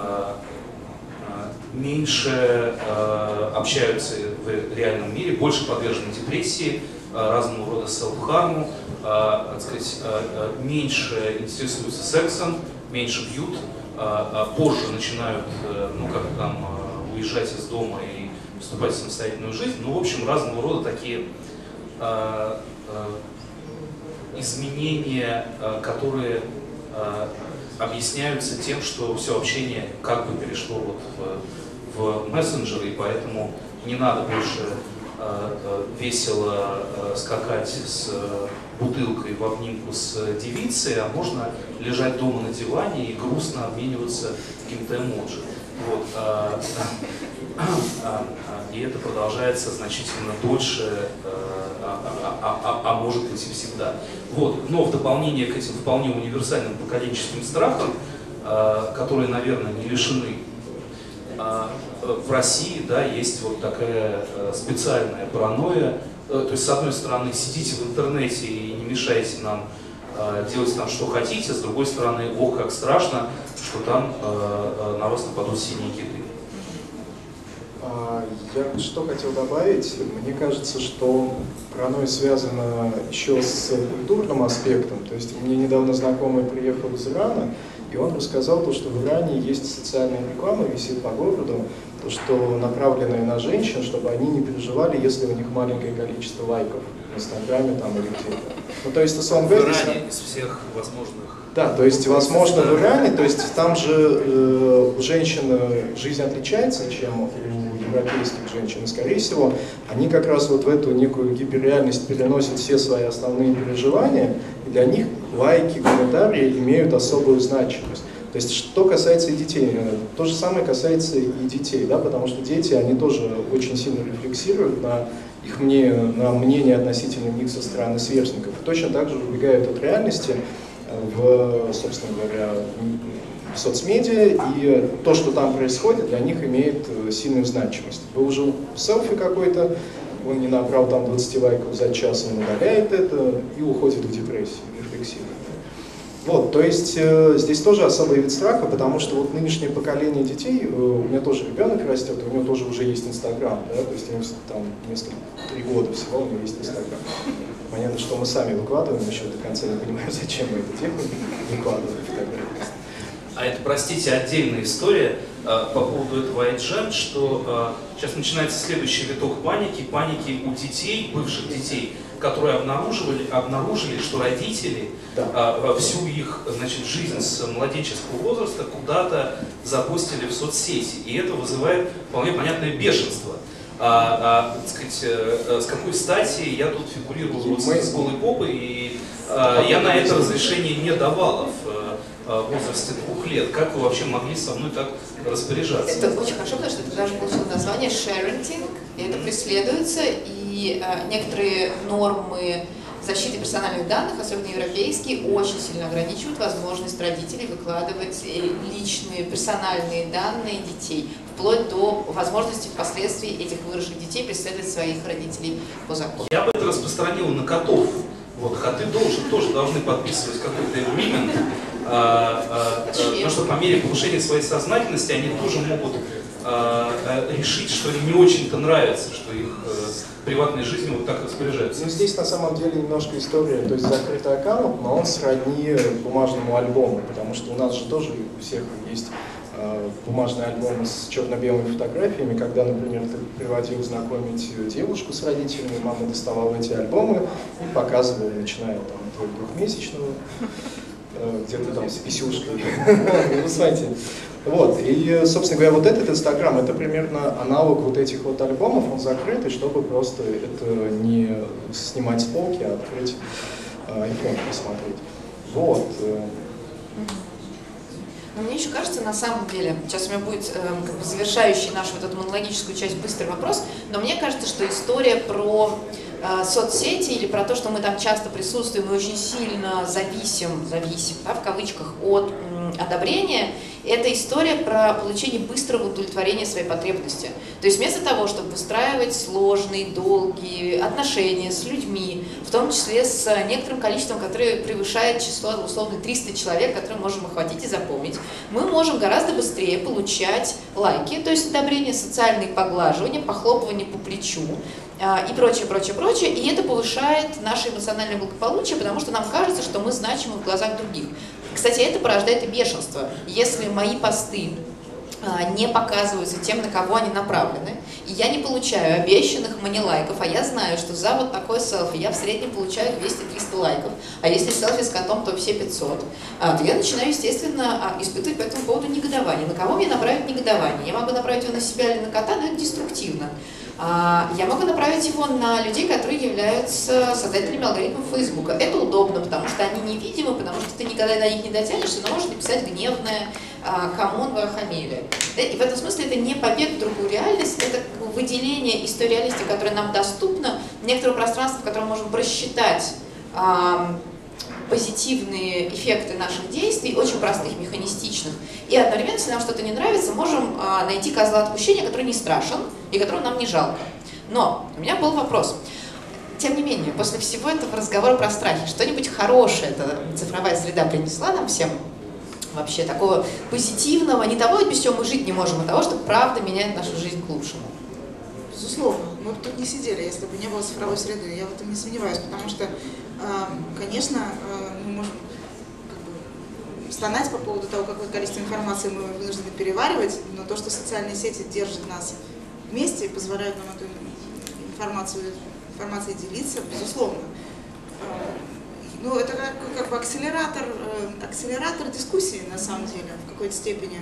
меньше общаются в реальном мире, больше подвержены депрессии, разного рода селф-харму, так сказать, меньше интересуются сексом, меньше пьют, позже начинают, ну, как там, уезжать из дома и вступать в самостоятельную жизнь. Ну, в общем, разного рода такие изменения, которые объясняются тем, что все общение как бы перешло вот в мессенджеры, и поэтому не надо больше весело скакать с бутылкой в обнимку с девицей, а можно лежать дома на диване и грустно обмениваться каким-то эмоджи. Вот. И это продолжается значительно дольше, а может быть и всегда. Вот. Но в дополнение к этим вполне универсальным поколенческим страхам, которые, наверное, не лишены, в России, да, есть вот такая специальная паранойя. То есть, с одной стороны, сидите в интернете и не мешайте нам делать там, что хотите, с другой стороны, ох, как страшно, что там на вас нападут синие киты. Я что хотел добавить, мне кажется, что паранойя связана еще с культурным аспектом. То есть мне недавно знакомый приехал из Ирана, и он рассказал то, что в Иране есть социальная реклама, висит по городу, то, что направленная на женщин, чтобы они не переживали, если у них маленькое количество лайков в Инстаграме там или где-то. Ну, то есть, условно говоря, в Иране из всех возможных... Да, то есть, возможно, в Иране, то есть там же у женщин жизнь отличается, чем у европейских женщин. И, скорее всего, они как раз вот в эту некую гиперреальность переносят все свои основные переживания, и для них лайки, комментарии имеют особую значимость. То есть, что касается и детей, то же самое касается и детей, да, потому что дети, они тоже очень сильно рефлексируют на их мнение, на мнение относительно них со стороны сверстников. И точно так же убегают от реальности в, собственно говоря, в соцмедиа, и то, что там происходит, для них имеет сильную значимость. Выложил селфи какой-то, он не набрал там 20 лайков за час, он удаляет это и уходит в депрессию, рефлексирует. Вот, то есть здесь тоже особый вид страха, потому что вот нынешнее поколение детей, у меня тоже ребенок растет, у него тоже уже есть Инстаграм, да, то есть ему там несколько, 3 года всего у него есть Инстаграм. Понятно, что мы сами выкладываем, еще до конца не понимаю, зачем мы это делаем, выкладываем фотографии. А это, простите, отдельная история по поводу этого iGen, что сейчас начинается следующий виток паники у детей, бывших детей, которые обнаружили, что родители всю их, значит, жизнь с младенческого возраста куда-то запостили в соцсети. И это вызывает вполне понятное бешенство. Так сказать, с какой стати я тут фигурирую вот с голой попой, и я на это разрешение не давала в возрасте 2 лет. Как вы вообще могли со мной так распоряжаться? Это очень хорошо, потому что это даже получило название sharenting, и это преследуется, и некоторые нормы защиты персональных данных, особенно европейские, очень сильно ограничивают возможность родителей выкладывать личные персональные данные детей, вплоть до возможности впоследствии этих выросших детей преследовать своих родителей по закону. Я бы это распространил на котов. Вот, коты тоже должны подписывать какой-то agreement, потому что по мере повышения своей сознательности они тоже могут решить, что им не очень-то нравится, что их приватной жизнью вот так распоряжаются. Ну, здесь на самом деле немножко история, то есть закрытый аккаунт, но он сродни бумажному альбому, потому что у нас же тоже у всех есть бумажный альбом с черно-белыми фотографиями, когда, например, ты приводил знакомить девушку с родителями, мама доставала эти альбомы и показывала, начиная там от 2-месячного, где-то там с писюшкой, вы знаете. Вот, и, собственно говоря, вот этот Инстаграм, это примерно аналог вот этих вот альбомов, он закрытый, чтобы просто это не снимать с полки, а открыть iPhone посмотреть. Вот. Но мне еще кажется, на самом деле, сейчас у меня будет как бы завершающий нашу вот эту монологическую часть быстрый вопрос, но мне кажется, что история про соцсети или про то, что мы там часто присутствуем и очень сильно зависим, да, в кавычках, от одобрения, это история про получение быстрого удовлетворения своей потребности. То есть вместо того, чтобы выстраивать сложные, долгие отношения с людьми, в том числе с некоторым количеством, которое превышает число, условно, 300 человек, которые можем охватить и запомнить, мы можем гораздо быстрее получать лайки, то есть одобрение, социальные поглаживания, похлопывание по плечу, и прочее, прочее, прочее, и это повышает наше эмоциональное благополучие, потому что нам кажется, что мы значимы в глазах других. Кстати, это порождает и бешенство. Если мои посты не показываются тем, на кого они направлены, и я не получаю обещанных мне лайков, а я знаю, что за вот такое селфи я в среднем получаю 200-300 лайков, а если селфи с котом, то все 500, то я начинаю, естественно, испытывать по этому поводу негодование. На кого мне направить негодование? Я могу направить его на себя или на кота, но это деструктивно. Я могу направить его на людей, которые являются создателями алгоритмов Фейсбука. Это удобно, потому что они невидимы, потому что ты никогда до них не дотянешься, но можешь написать гневное «камон, вы охамели». И в этом смысле это не побег в другую реальность, это выделение из той реальности, которая нам доступна, некоторого пространства, в котором мы можем просчитать позитивные эффекты наших действий, очень простых, механистичных. И одновременно, если нам что-то не нравится, можем найти козла отпущения, который не страшен и которого нам не жалко. Но у меня был вопрос. Тем не менее, после всего этого разговора про страхи, что-нибудь хорошее эта цифровая среда принесла нам всем? Вообще такого позитивного, не того, без чего мы жить не можем, а того, что правда меняет нашу жизнь к лучшему. Безусловно, мы бы тут не сидели, если бы не было цифровой среды, я в этом не сомневаюсь, потому что, конечно, мы можем стонать по поводу того, какое количество информации мы вынуждены переваривать, но то, что социальные сети держат нас вместе и позволяют нам эту информацией делиться, безусловно. Ну, это как бы акселератор дискуссии, на самом деле, в какой-то степени.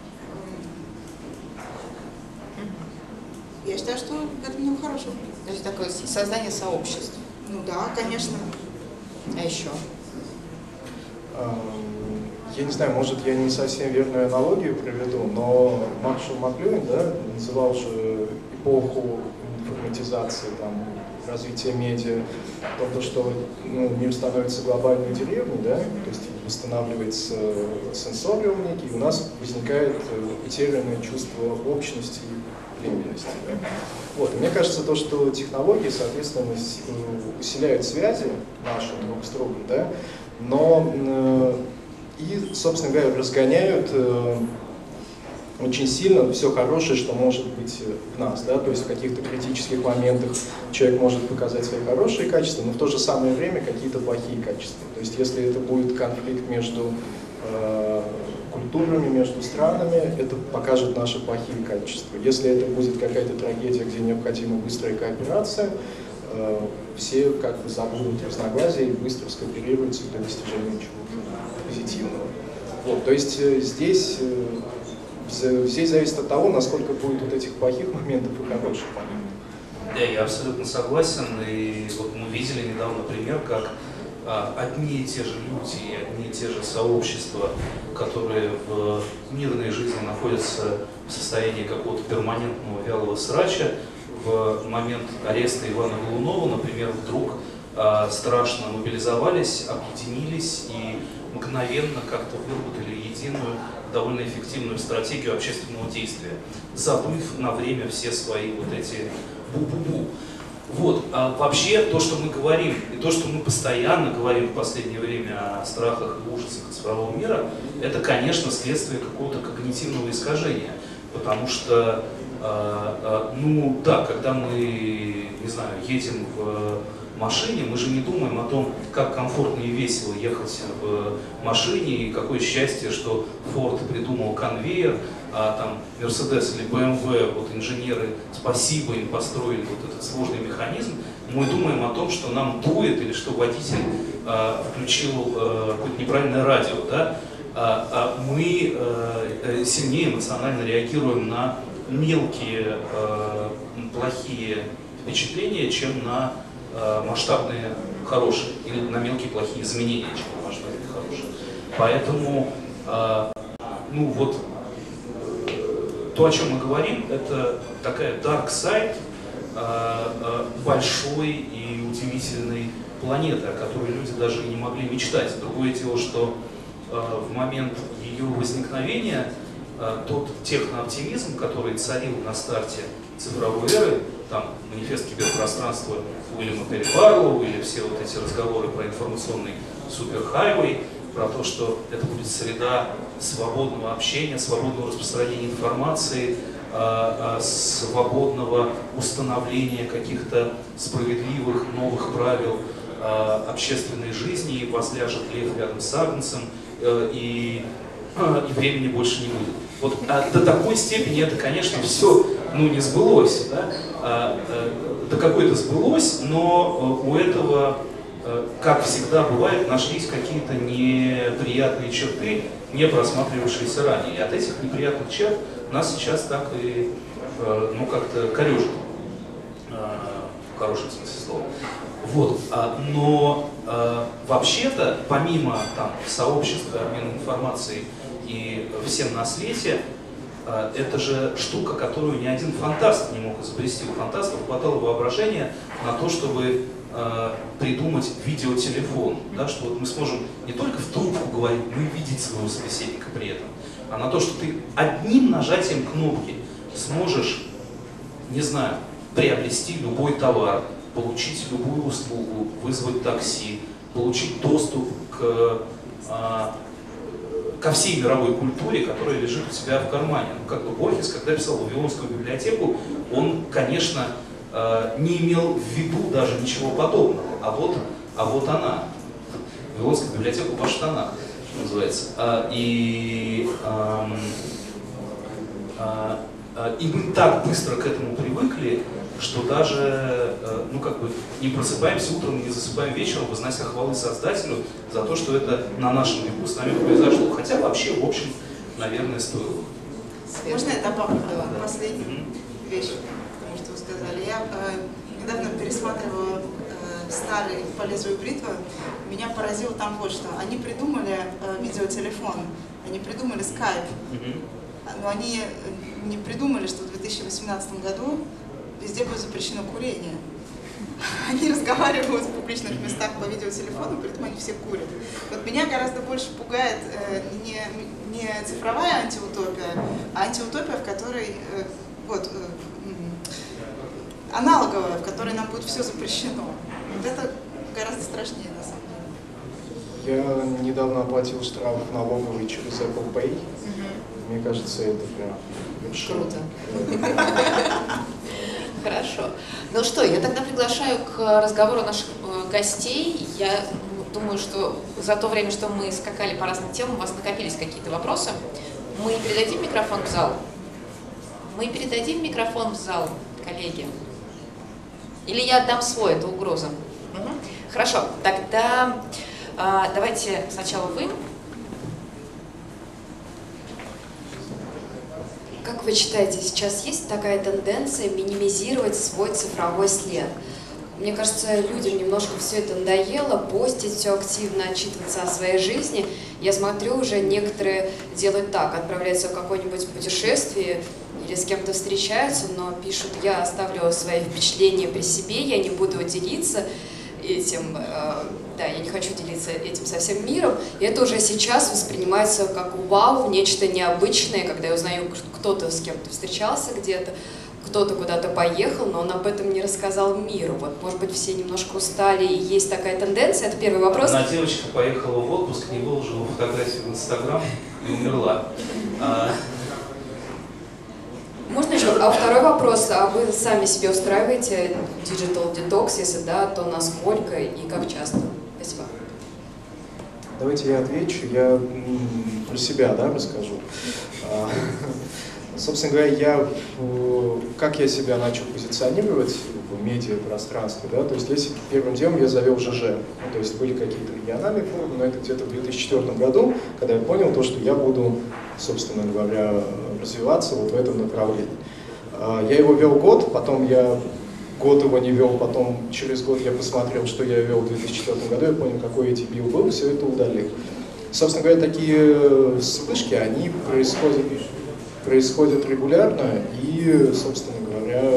Я считаю, что это много хорошего. То есть такое создание сообществ. Ну да, конечно. А еще? Я не знаю, может, я не совсем верную аналогию приведу, но Маршал Маклюин, да, называл же эпоху информатизации, там, развития медиа, то, что мир становится глобальной деревней, да, то есть восстанавливается сенсориум некий, и у нас возникает потерянное чувство общности и племенности. Да. Вот. И мне кажется, то, что технологии, соответственно, усиляют связи наши друг с другом, да, но и, собственно говоря, разгоняют очень сильно все хорошее, что может быть в нас, да, то есть в каких-то критических моментах человек может показать свои хорошие качества, но в то же самое время какие-то плохие качества. То есть если это будет конфликт между культурами, между странами, это покажет наши плохие качества. Если это будет какая-то трагедия, где необходима быстрая кооперация, все как бы забудут разногласия и быстро скооперируются для достижения чего-то позитивного. Вот, то есть здесь зависит от того, насколько будет вот этих плохих моментов и хороших моментов. Да, я абсолютно согласен. И вот мы видели недавно пример, как одни и те же люди, одни и те же сообщества, которые в мирной жизни находятся в состоянии какого-то перманентного вялого срача, в момент ареста Ивана Голунова, например, вдруг страшно мобилизовались, объединились и мгновенно как-то выработали единую, довольно эффективную стратегию общественного действия, забыв на время все свои вот эти бу-бу-бу. Вот. А вообще то, что мы говорим, и то, что мы постоянно говорим в последнее время о страхах и ужасах цифрового мира, это, конечно, следствие какого-то когнитивного искажения. Потому что, ну да, когда мы, не знаю, едем в машине, мы же не думаем о том, как комфортно и весело ехать в машине, и какое счастье, что Ford придумал конвейер, а там Mercedes или BMW, вот инженеры, спасибо им, построили вот этот сложный механизм. Мы думаем о том, что нам дует, или что водитель включил какое-то неправильное радио, да? Мы сильнее эмоционально реагируем на мелкие плохие впечатления, чем на масштабные хорошие, или на мелкие плохие изменения, чем на масштабные хорошие. Поэтому, ну вот, то, о чем мы говорим, это такая dark side большой и удивительной планеты, о которой люди даже не могли мечтать. Другое дело, что в момент ее возникновения тот технооптимизм, который царил на старте цифровой эры, там манифест киберпространства Уильяма Перри Барлоу или все вот эти разговоры про информационный суперхайвей, про то, что это будет среда свободного общения, свободного распространения информации, свободного установления каких-то справедливых новых правил общественной жизни, и возляжет лев рядом с агнцем, и времени больше не будет. Вот до такой степени это, конечно, все не сбылось. Да? До какой-то сбылось, но у этого, как всегда бывает, нашлись какие-то неприятные черты, не просматривавшиеся ранее. И от этих неприятных черт нас сейчас так и как-то корежит, в хорошем смысле слова. Вот. Но вообще-то, помимо там сообщества, обмена информацией и всем на свете, это же штука, которую ни один фантаст не мог изобрести. У фантастов хватало воображения на то, чтобы придумать видеотелефон, да, что вот мы сможем не только в трубку говорить, но и видеть своего собеседника при этом, а на то, что ты одним нажатием кнопки сможешь, не знаю, приобрести любой товар, получить любую услугу, вызвать такси, получить доступ ко всей мировой культуре, которая лежит у тебя в кармане. Ну, как бы Борхес, когда писал Вавилонскую библиотеку, он, конечно, не имел в виду даже ничего подобного. А вот она. Вавилонская библиотека по штанах, что называется. И мы так быстро к этому привыкли, что даже не просыпаемся утром, не засыпаем вечером, вознося хвалы Создателю за то, что это на нашем веку с нами произошло. Хотя вообще, в общем, наверное, стоило. Можно я добавлю последнюю вещь, потому что вы сказали. Я недавно пересматривала старый «По лезвию бритвы». Меня поразило там вот что. Они придумали видеотелефон, они придумали скайп, но они не придумали, что в 2018 году везде будет запрещено курение. Они разговаривают в публичных местах по видеотелефону, при этом они все курят. Вот меня гораздо больше пугает не цифровая антиутопия, а антиутопия, в которой аналоговая, в которой нам будет все запрещено. Вот это гораздо страшнее на самом деле. Я недавно оплатил штраф налоговый через Apple Pay. Мне кажется, это прям круто. Хорошо. Ну что, я тогда приглашаю к разговору наших гостей. Я думаю, что за то время, что мы скакали по разным темам, у вас накопились какие-то вопросы. Мы передадим микрофон в зал? Мы передадим микрофон в зал, коллеги? Или я отдам свой, это угроза? Угу. Хорошо, тогда давайте сначала вы. Как вы считаете, сейчас есть такая тенденция минимизировать свой цифровой след? Мне кажется, людям немножко все это надоело, постить все активно, отчитываться о своей жизни. Я смотрю, уже некоторые делают так, отправляются в какое-нибудь путешествие или с кем-то встречаются, но пишут: я оставлю свои впечатления при себе, я не буду делиться этим, да, я не хочу делиться этим со всем миром. И это уже сейчас воспринимается как вау, нечто необычное, когда я узнаю, кто-то с кем-то встречался где-то, кто-то куда-то поехал, но он об этом не рассказал миру. Вот, может быть, все немножко устали, и есть такая тенденция. Это первый вопрос. Одна девочка поехала в отпуск, не выложила фотографию в Инстаграм и умерла. Можно еще? А второй вопрос. А вы сами себе устраиваете digital detox? Если да, то насколько и как часто? Спасибо. Давайте я отвечу. Я про себя, да, расскажу. Собственно говоря, как я себя начал позиционировать в медиапространстве, да, то есть первым делом я завел ЖЖ, ну, то есть были какие-то региональные форумы, но это где-то в 2004 году, когда я понял то, что я буду, собственно говоря, развиваться вот в этом направлении. Я его вел год, потом я год его не вел, потом через год я посмотрел, что я вел в 2004 году, я понял, какой я дебил был, все это удалил. Собственно говоря, такие вспышки, они происходят регулярно, и, собственно говоря,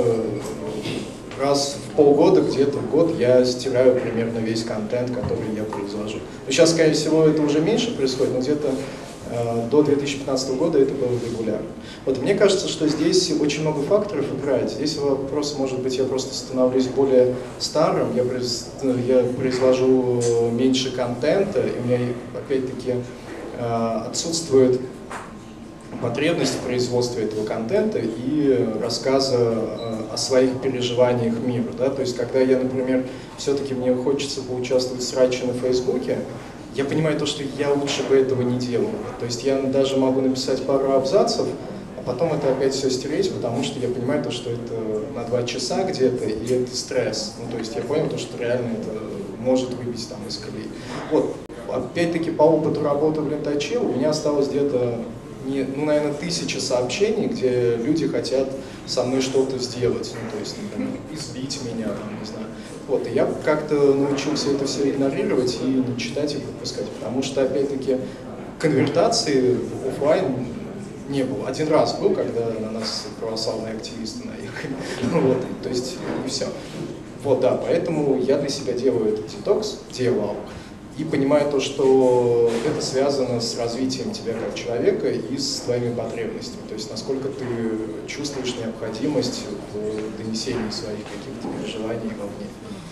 раз в полгода, где-то в год я стираю примерно весь контент, который я произвожу. Но сейчас, скорее всего, это уже меньше происходит, но где-то до 2015 года это было регулярно. Вот мне кажется, что здесь очень много факторов играет. Здесь вопрос, может быть, я просто становлюсь более старым, я произвожу меньше контента, и у меня, опять-таки, отсутствует потребность в производстве этого контента и рассказа о своих переживаниях мира. Да? То есть, когда я, например, все-таки мне хочется поучаствовать в сраче на Фейсбуке, я понимаю то, что я лучше бы этого не делал. То есть я даже могу написать пару абзацев, а потом это опять все стереть, потому что я понимаю то, что это на 2 часа где-то, и это стресс. Ну, то есть я понял то, что реально это может выбить там из колеи. Вот. Опять-таки по опыту работы в Лентаче у меня осталось где-то, наверное, 1000 сообщений, где люди хотят со мной что-то сделать, ну, то есть, например, избить меня, там, не знаю. Вот, и я как-то научился это все игнорировать и не читать и пропускать, потому что, опять-таки, конвертации в офлайн не было. Один раз был, когда на нас православные активисты наехали, вот, то есть, и все. Вот, да, поэтому я для себя делаю этот детокс, делал, и понимаю то, что это связано с развитием тебя как человека и с твоими потребностями. То есть насколько ты чувствуешь необходимость в донесении своих каких-то переживаний вовне.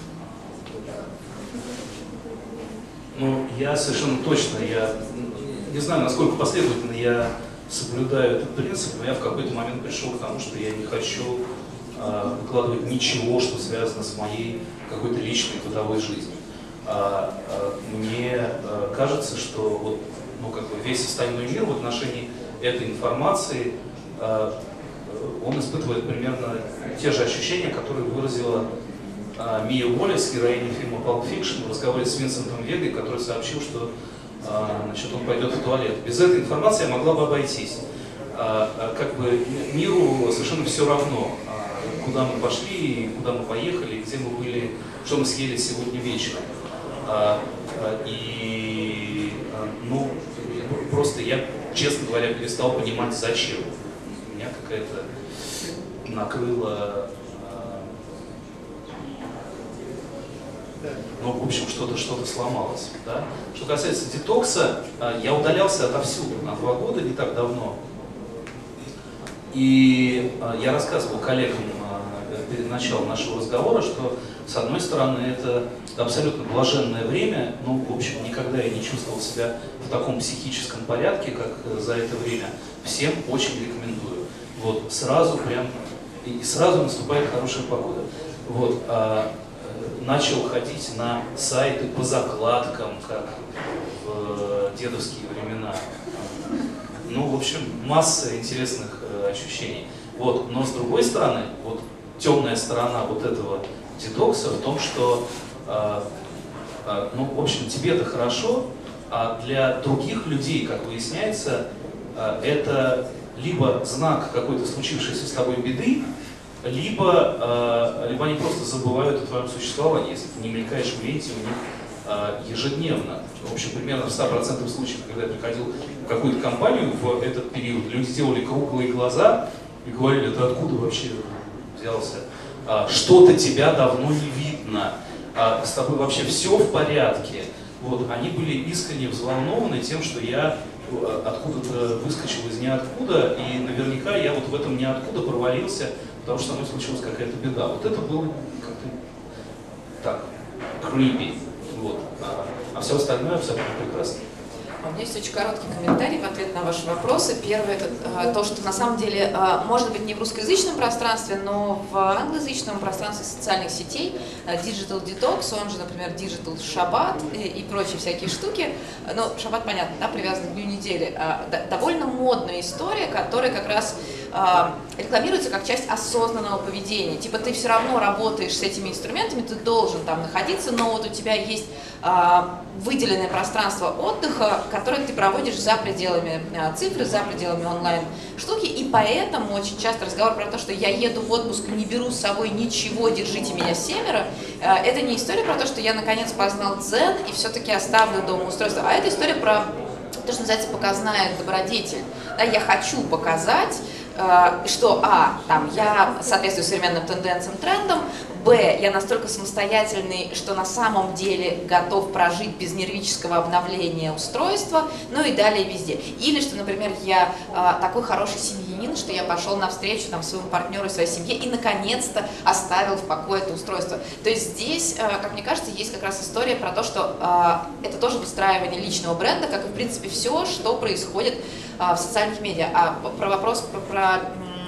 Ну, я совершенно точно, я не знаю, насколько последовательно я соблюдаю этот принцип, но я в какой-то момент пришел к тому, что я не хочу выкладывать ничего, что связано с моей какой-то личной трудовой жизнью. Мне кажется, что вот, ну, как бы весь остальной мир в отношении этой информации, он испытывает примерно те же ощущения, которые выразила Мия Уоллес, героиня фильма Pulp Fiction, в разговоре с Винсентом Вегой, который сообщил, что значит, он пойдет в туалет. Без этой информации я могла бы обойтись. Как бы миру совершенно все равно, куда мы пошли, куда мы поехали, где мы были, что мы съели сегодня вечером. И, ну, просто я, честно говоря, перестал понимать, зачем. Меня какая-то накрыла, ну, в общем, что-то сломалось. Да? Что касается детокса, я удалялся отовсюду на 2 года, не так давно. И я рассказывал коллегам перед началом нашего разговора, что, с одной стороны, это абсолютно блаженное время, но, в общем, никогда я не чувствовал себя в таком психическом порядке, как за это время. Всем очень рекомендую. Вот, сразу прям, и сразу наступает хорошая погода. Вот, начал ходить на сайты по закладкам, как в дедовские времена. Ну, в общем, масса интересных ощущений. Вот. Но с другой стороны, вот темная сторона вот этого детокса в том, что, ну, в общем, тебе это хорошо, а для других людей, как выясняется, это либо знак какой-то случившейся с тобой беды, либо они просто забывают о твоем существовании, если ты не мелькаешь в ленте у них ежедневно. В общем, примерно в 100% случаев, когда я приходил в какую-то компанию в этот период, люди делали круглые глаза и говорили: ты откуда вообще взялся? Что-то тебя давно не видно, с тобой вообще все в порядке. Вот, они были искренне взволнованы тем, что я откуда-то выскочил из ниоткуда, и наверняка я вот в этом ниоткуда провалился, потому что со мной случилась какая-то беда. Вот это было как-то так, creepy. Вот. А все остальное абсолютно прекрасно. У меня есть очень короткий комментарий в ответ на ваши вопросы. Первый – это то, что на самом деле, может быть, не в русскоязычном пространстве, но в англоязычном пространстве социальных сетей Digital Detox, он же, например, Digital Шаббат и прочие всякие штуки. Ну, Шаббат, понятно, да, привязан к дню недели. Довольно модная история, которая как раз рекламируется как часть осознанного поведения. Типа ты все равно работаешь с этими инструментами, ты должен там находиться, но вот у тебя есть выделенное пространство отдыха, которое ты проводишь за пределами цифры, за пределами онлайн-штуки, и поэтому очень часто разговор про то, что я еду в отпуск, не беру с собой ничего, держите меня семеро, это не история про то, что я наконец познал дзен и все-таки оставлю дома устройство, а это история про то, что называется показная добродетель. Да, я хочу показать, что там я соответствую современным тенденциям, трендам, я настолько самостоятельный, что на самом деле готов прожить без нервического обновления устройства, ну и далее везде. Или что, например, я такой хороший семьянин, что я пошел навстречу своему партнеру и своей семье и наконец-то оставил в покое это устройство. То есть здесь, как мне кажется, есть как раз история про то, что это тоже выстраивание личного бренда, как и в принципе все, что происходит в социальных медиа. А про вопрос про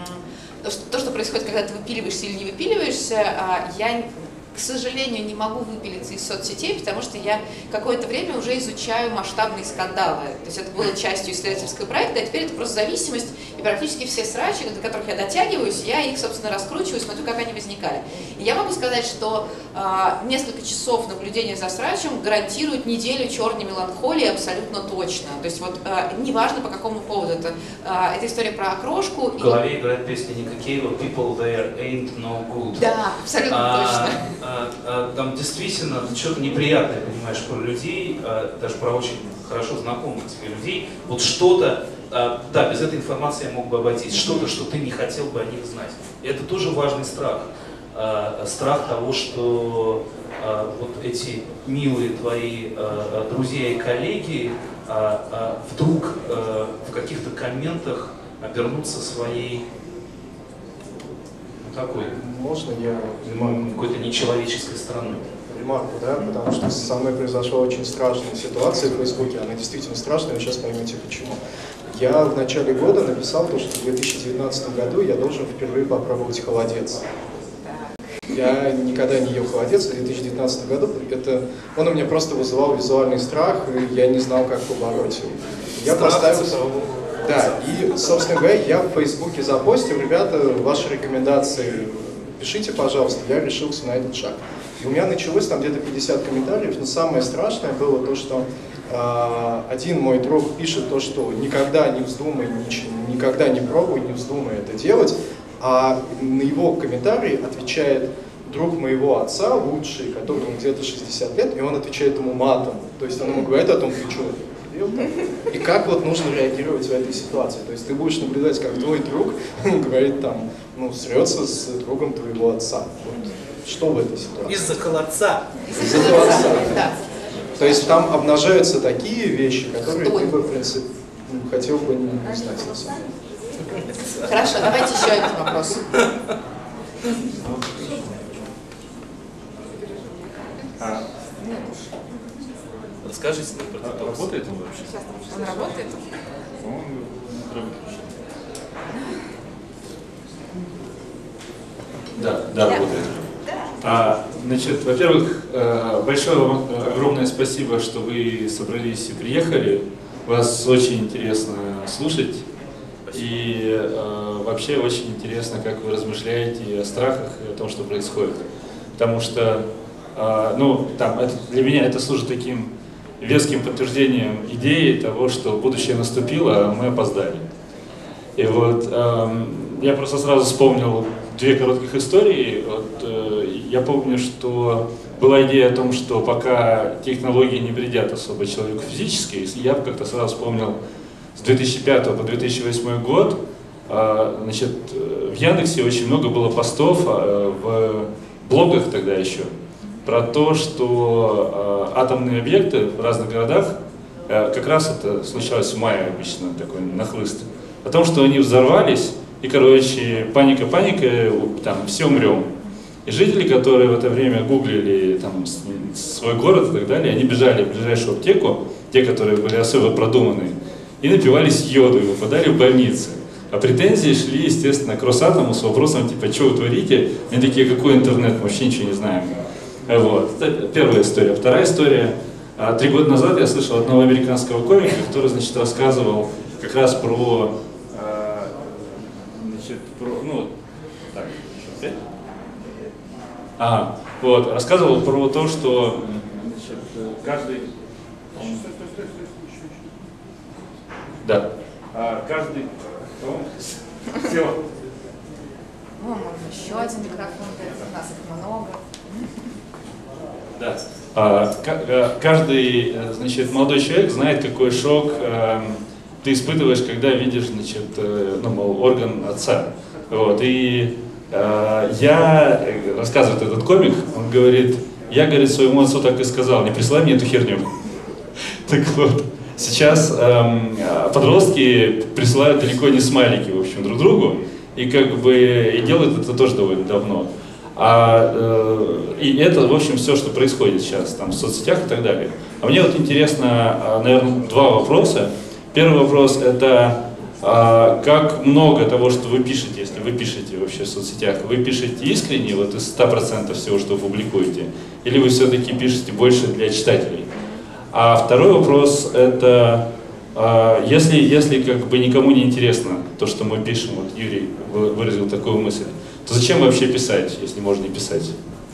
то, что происходит, когда ты выпиливаешься или не выпиливаешься, я, к сожалению, не могу выпилиться из соцсетей, потому что я какое-то время уже изучаю масштабные скандалы. То есть это было частью исследовательского проекта, а теперь это просто зависимость, и практически все срачи, до которых я дотягиваюсь, я их, собственно, раскручиваю, смотрю, как они возникали. И я могу сказать, что несколько часов наблюдения за срачем гарантируют неделю черной меланхолии абсолютно точно. То есть вот неважно, по какому поводу это история про окрошку. В голове играет песня Ника Кейва «People there ain't no good». Да, абсолютно точно. Там действительно что-то неприятное понимаешь про людей, даже про очень хорошо знакомых тебе людей. Вот что-то, да, без этой информации я мог бы обойтись, что-то, что ты не хотел бы о них знать. И это тоже важный страх. Страх того, что вот эти милые твои друзья и коллеги вдруг в каких-то комментах обернутся своей такой, можно я какой-то нечеловеческой стороной. Ремарку, да, потому что со мной произошла очень страшная ситуация в Фейсбуке, она действительно страшная, вы сейчас поймете почему. Я в начале года написал то, что в 2019 году я должен впервые попробовать холодец. Я никогда не ел холодец в 2019 году, он у меня просто вызывал визуальный страх, и я не знал, как побороть его. Я поставил... Да, и, собственно говоря, я в Фейсбуке запостил: ребята, ваши рекомендации пишите, пожалуйста, я решился на этот шаг. И у меня началось там где-то 50 комментариев, но самое страшное было то, что один мой друг пишет то, что никогда не вздумай, никогда не пробуй, не вздумай это делать, а на его комментарий отвечает друг моего отца, лучший, которому где-то 60 лет, и он отвечает ему матом. То есть он ему говорит о том, ты что, и как вот нужно реагировать в этой ситуации. То есть ты будешь наблюдать, как твой друг говорит там, срется с другом твоего отца. Вот. Что в этой ситуации? Из-за холодца. Из-за холодца. Да. То есть там обнажаются такие вещи, которые ты бы, в принципе, хотел бы не знать на самом деле. Хорошо, давайте еще один вопрос. Расскажите нам про это. Работает он вообще? Он работает? По-моему, работает. Да, работает. Значит, во-первых, большое вам огромное спасибо, что вы собрались и приехали. Вас очень интересно слушать. И вообще очень интересно, как вы размышляете о страхах и о том, что происходит. Потому что для меня это служит таким веским подтверждением идеи того, что будущее наступило, а мы опоздали. И вот я просто сразу вспомнил две коротких истории. Я помню, что была идея о том, что пока технологии не вредят особо человеку физически, я как-то сразу вспомнил с 2005 по 2008 год, значит, в Яндексе очень много было постов в блогах тогда еще про то, что атомные объекты в разных городах, как раз это случалось в мае обычно, такой нахлыст, о том, что они взорвались, и, короче, паника, там, все умрем. И жители, которые в это время гуглили там свой город и так далее, они бежали в ближайшую аптеку, те, которые были особо продуманные, и напивались йоду, и выпадали в больницы. А претензии шли, естественно, к Росатому с вопросом, типа, что вы творите? Они такие, какой интернет, мы вообще ничего не знаем. Вот. Это первая история. Вторая история. 3 года назад я слышал одного американского комика, который, значит, рассказывал как раз про рассказывал про то, что, значит, каждый все. Ну, можно еще один микрофон, у нас их много. Да. Каждый, значит, молодой человек знает, какой шок ты испытываешь, когда видишь, значит, орган отца. Вот. И я, рассказывает этот комик, он говорит, я, говорит, своему отцу так и сказал, не присылай мне эту херню. Так вот, сейчас подростки присылают далеко не смайлики, в общем, друг другу, и как бы и делают это тоже довольно давно. И это, в общем, все, что происходит сейчас там в соцсетях и так далее. А мне вот интересно, наверное, 2 вопроса. Первый вопрос — это как много того, что вы пишете, если вы пишете вообще в соцсетях, вы пишете искренне, вот из 100% всего, что вы публикуете, или вы все-таки пишете больше для читателей? А второй вопрос — это если как бы никому не интересно то, что мы пишем, вот Юрий выразил такую мысль, то зачем вообще писать, если можно не писать?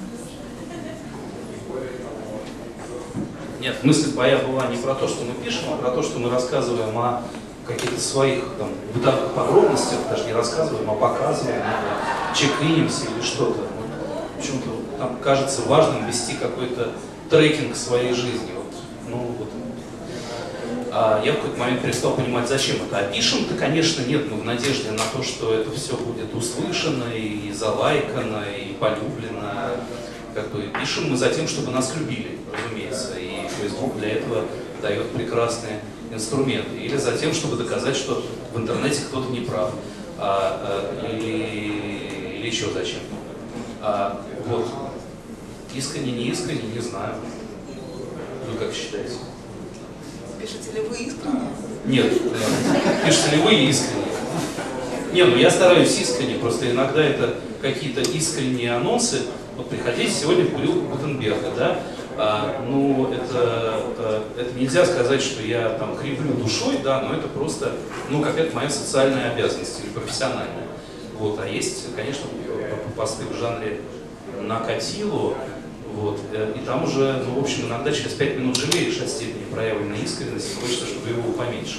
Нет, мысль моя была не про то, что мы пишем, а про то, что мы рассказываем о каких-то своих там бытовых подробностях, даже не рассказываем, а показываем, чекинимся или что-то. Почему-то там кажется важным вести какой-то трекинг своей жизни. Я в какой-то момент перестал понимать, зачем это. А пишем-то, конечно, нет, мы в надежде на то, что это все будет услышано, и залайкано, и полюблено. Как бы пишем мы за тем, чтобы нас любили, разумеется, и Facebook для этого дает прекрасные инструменты. Или за тем, чтобы доказать, что в интернете кто-то не прав. Или еще зачем. Вот. Искренне, не искренне, не знаю. Вы как считаете? Пишете ли вы искренне? Нет. Пишете ли вы искренне? Не, я стараюсь искренне, просто иногда это какие-то искренние анонсы. Вот приходите сегодня в курилку Гутенберга, да? Это нельзя сказать, что я там кривлю душой, да, но это просто, какая-то моя социальная обязанность или профессиональная. Вот, а есть, конечно, посты в жанре накатило, вот, и там уже, в общем, иногда через 5 минут жалеешь от степени проявленной искренности, хочется, чтобы его было поменьше.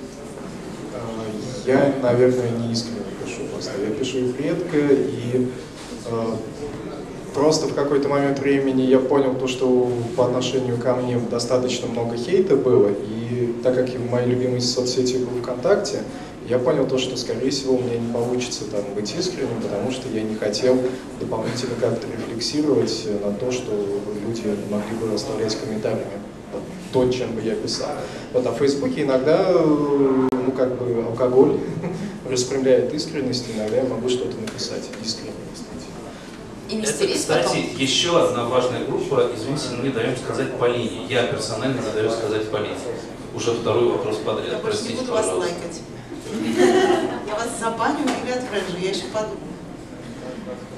Я, наверное, не искренне пишу просто. Я пишу их редко, и просто в какой-то момент времени я понял то, что по отношению ко мне достаточно много хейта было, и так как моей любимой соцсети был ВКонтакте, я понял то, что, скорее всего, у меня не получится там быть искренним, потому что я не хотел дополнительно как-то рефлексировать на то, что люди могли бы оставлять комментариями то, чем бы я писал. Вот на Фейсбуке иногда, алкоголь распрямляет искренность, иногда я могу что-то написать искренне. Это, кстати, еще одна важная группа, извините, мы не даем сказать Полине. Я персонально не даю сказать Полине. Уже второй вопрос подряд. Я больше не буду вас лайкать. Я вас забаню или отвержу, я еще подумаю.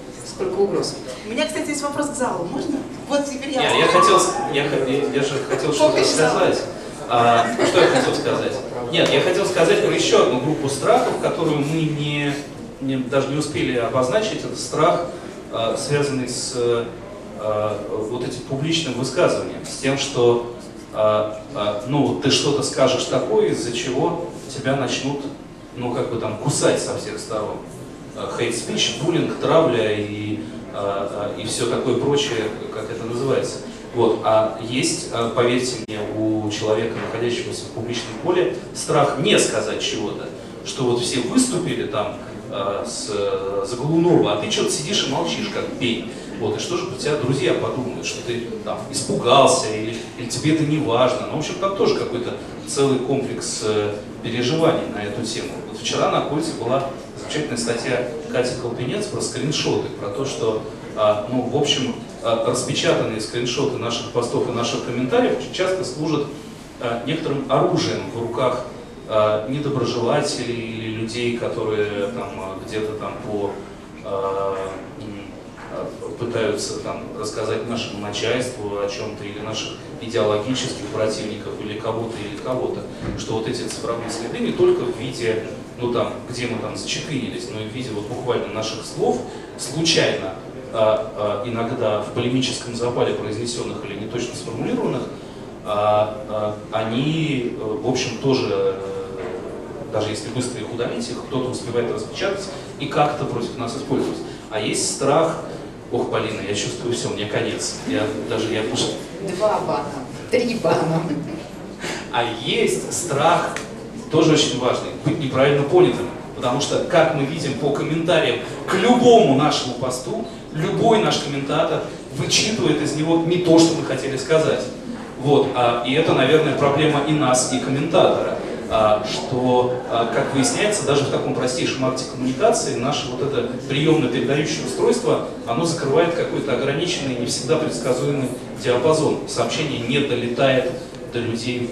сколько угроз. У меня, кстати, есть вопрос к залу. Можно? Вот теперь я... Я же хотел что-то сказать. Что я хотел сказать? Нет, я хотел сказать про еще одну группу страхов, которую мы даже не успели обозначить. Это страх, связанный с вот этим публичным высказыванием, с тем, что ну, ты что-то скажешь такое, из-за чего тебя начнут, ну, как бы там, кусать со всех сторон. Хейт-спич, буллинг, травля и все такое прочее, как это называется. Вот. А есть, поверьте мне, у человека, находящегося в публичном поле, страх не сказать чего-то, что вот все выступили там за Голунова, а ты что-то сидишь и молчишь, как пень. Вот. И что же про тебя друзья подумают, что ты там испугался или тебе это не важно. Ну, в общем, там тоже какой-то целый комплекс переживаний на эту тему. Вот вчера на Кольце была замечательная статья Кати Колпинец про скриншоты, про то, что, ну, в общем, распечатанные скриншоты наших постов и наших комментариев очень часто служат некоторым оружием в руках недоброжелателей или людей, которые там где-то там пытаются там рассказать нашему начальству о чем-то, или наших идеологических противников, или кого-то, что вот эти цифровые следы не только в виде, ну там, где мы там зачекинились, но и в виде вот буквально наших слов, случайно, иногда в полемическом запале произнесенных или неточно сформулированных, они, в общем, тоже, даже если быстро их удалить, их кто-то успевает распечатать и как-то против нас использовать. А есть страх, ох, Полина, я чувствую, все, мне конец. Я 2 бана, 3 бана. А есть страх, тоже очень важный, быть неправильно понятым. Потому что, как мы видим по комментариям к любому нашему посту, любой наш комментатор вычитывает из него не то, что мы хотели сказать. Вот. И это, наверное, проблема и нас, и комментатора. Что, как выясняется, даже в таком простейшем акте коммуникации наше вот это приемно-передающее устройство, оно закрывает какой-то ограниченный, не всегда предсказуемый диапазон. Сообщение не долетает до людей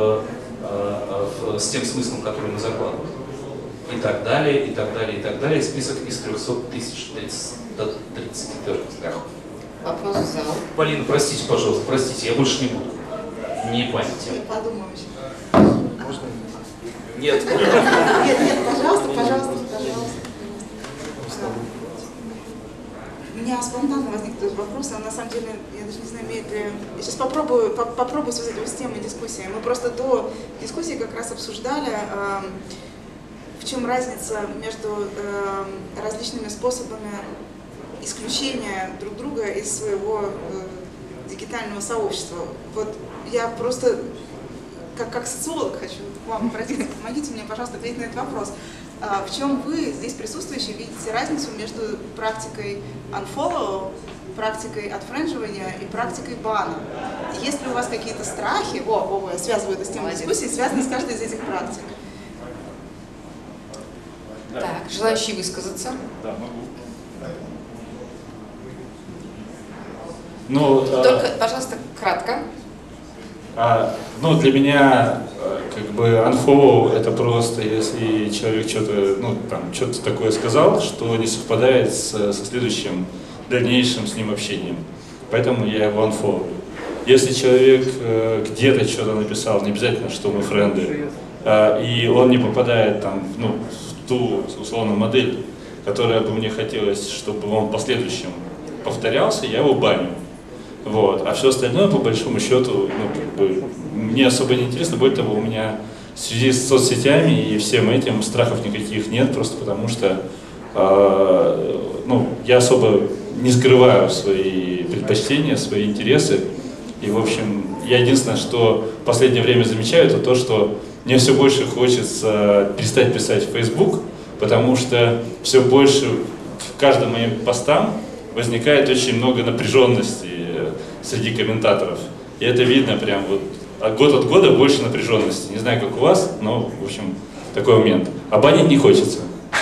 с тем смыслом, который мы закладываем. И так далее, и так далее, и так далее. Список из 300 тысяч до 33 страхов. Вопрос в зал. Полина, простите, пожалуйста, простите, я больше не буду. Не паните. Подумаем. Можно? Нет. Нет, пожалуйста. У меня спонтанно возник этот вопрос, а на самом деле, я даже не знаю, имеет ли... Я сейчас попробую связать его с темой дискуссии. Мы просто до дискуссии как раз обсуждали, в чем разница между различными способами исключения друг друга из своего дигитального сообщества. Вот я просто, как социолог, хочу к вам обратиться. Помогите мне, пожалуйста, ответить на этот вопрос. В чем вы, здесь присутствующие, видите разницу между практикой unfollow, практикой отфрендживания и практикой бана? Есть ли у вас какие-то страхи, я связываю это с темой дискуссии, связанные с каждой из этих практик? Так, желающий высказаться? Да, могу. Ну, только, пожалуйста, кратко. Ну, для меня, как бы, unfollow — это просто, если человек что-то, ну, там, что-то такое сказал, что не совпадает со следующим, дальнейшим с ним общением. Поэтому я его unfollow. Если человек где-то что-то написал, не обязательно, что мы френды, и он не попадает там, ну, в ту, условно, модель, которая бы мне хотелось, чтобы он в последующем повторялся, я его баню. Вот. А все остальное, по большому счету, ну, как бы, мне особо не интересно. Более того, у меня в связи с соцсетями и всем этим страхов никаких нет, просто потому что ну, я особо не скрываю свои предпочтения, свои интересы. И, в общем, я единственное, что в последнее время замечаю, это то, что мне все больше хочется перестать писать в Facebook, потому что все больше в каждом моем постам возникает очень много напряженности среди комментаторов. И это видно прям вот год от года больше напряженности. Не знаю, как у вас, но, в общем, такой момент. А банить не хочется.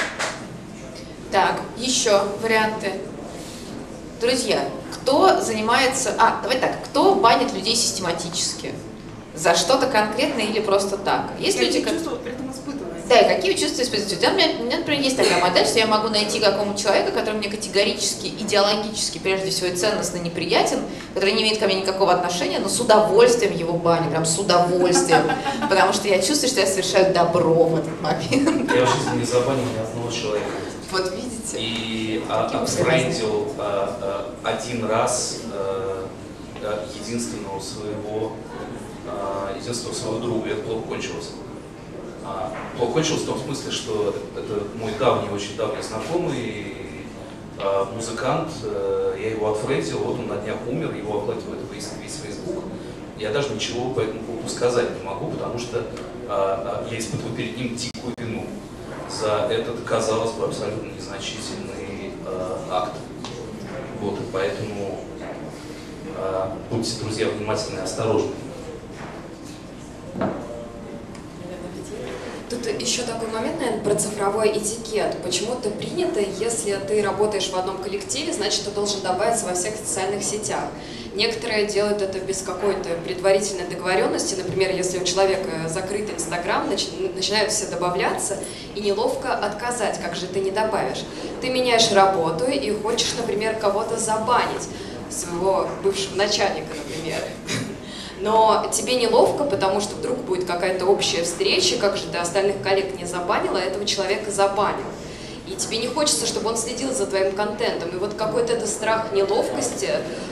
Так, еще варианты. Друзья, кто занимается... давай так, кто банит людей систематически? За что-то конкретное или просто так? Есть Я люди, чувство при этом испытываю. Да, и какие чувства испытываете? У меня, например, есть такая модель, что я могу найти какого-нибудь человека, который мне категорически, идеологически, прежде всего и ценностно неприятен, который не имеет ко мне никакого отношения, но с удовольствием его баню, прям с удовольствием, потому что я чувствую, что я совершаю добро в этот момент. Я в жизни не забанил ни одного человека. Вот видите? И отфрендил один раз единственного своего друга, и это плохо кончилось. Плохо кончилось в том смысле, что это мой давний, очень давний знакомый, музыкант, я его отфрендил, вот он на днях умер, его оплакивает весь Facebook. Я даже ничего по этому поводу сказать не могу, потому что я испытываю перед ним дикую вину за этот, казалось бы, абсолютно незначительный акт. Вот, и поэтому будьте, друзья, внимательны и осторожны. Тут еще такой момент, наверное, про цифровой этикет. Почему-то принято, если ты работаешь в одном коллективе, значит, ты должен добавиться во всех социальных сетях. Некоторые делают это без какой-то предварительной договоренности. Например, если у человека закрыт Инстаграм, начинают все добавляться, и неловко отказать, как же ты не добавишь. Ты меняешь работу и хочешь, например, кого-то забанить, своего бывшего начальника, например. Но тебе неловко, потому что вдруг будет какая-то общая встреча, как же ты остальных коллег не забанила, а этого человека забанил. И тебе не хочется, чтобы он следил за твоим контентом. И вот какой-то это страх неловкости,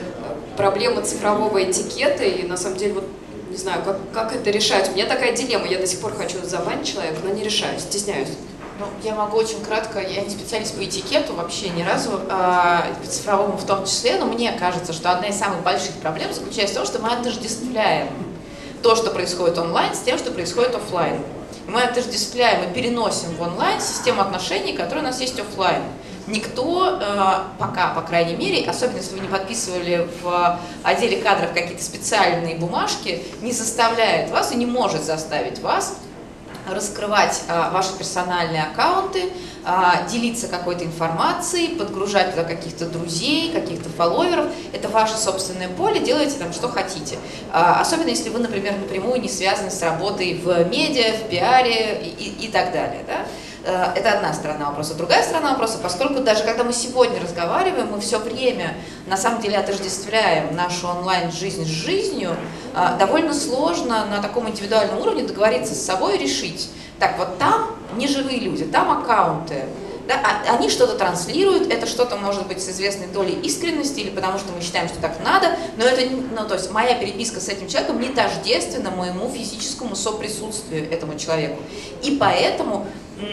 проблема цифрового этикета, и на самом деле, вот, не знаю, как это решать. У меня такая дилемма, я до сих пор хочу забанить человека, но не решаюсь, стесняюсь. Ну, я могу очень кратко, я не специалист по этикету вообще ни разу, по цифровому в том числе, но мне кажется, что одна из самых больших проблем заключается в том, что мы отождествляем то, что происходит онлайн, с тем, что происходит офлайн. Мы отождествляем и переносим в онлайн систему отношений, которая у нас есть офлайн. Никто пока, по крайней мере, особенно если вы не подписывали в отделе кадров какие-то специальные бумажки, не заставляет вас и не может заставить вас раскрывать ваши персональные аккаунты, делиться какой-то информацией, подгружать туда каких-то друзей, каких-то фолловеров. Это ваше собственное поле, делайте там что хотите. Особенно если вы, например, напрямую не связаны с работой в медиа, в пиаре и так далее. Да? Это одна сторона вопроса. Другая сторона вопроса, поскольку даже когда мы сегодня разговариваем, мы все время на самом деле отождествляем нашу онлайн-жизнь с жизнью, довольно сложно на таком индивидуальном уровне договориться с собой и решить, так вот там не живые люди, там аккаунты, да, они что-то транслируют, это что-то может быть с известной долей искренности или потому что мы считаем, что так надо, но это, то есть моя переписка с этим человеком не тождественна моему физическому соприсутствию этому человеку. И поэтому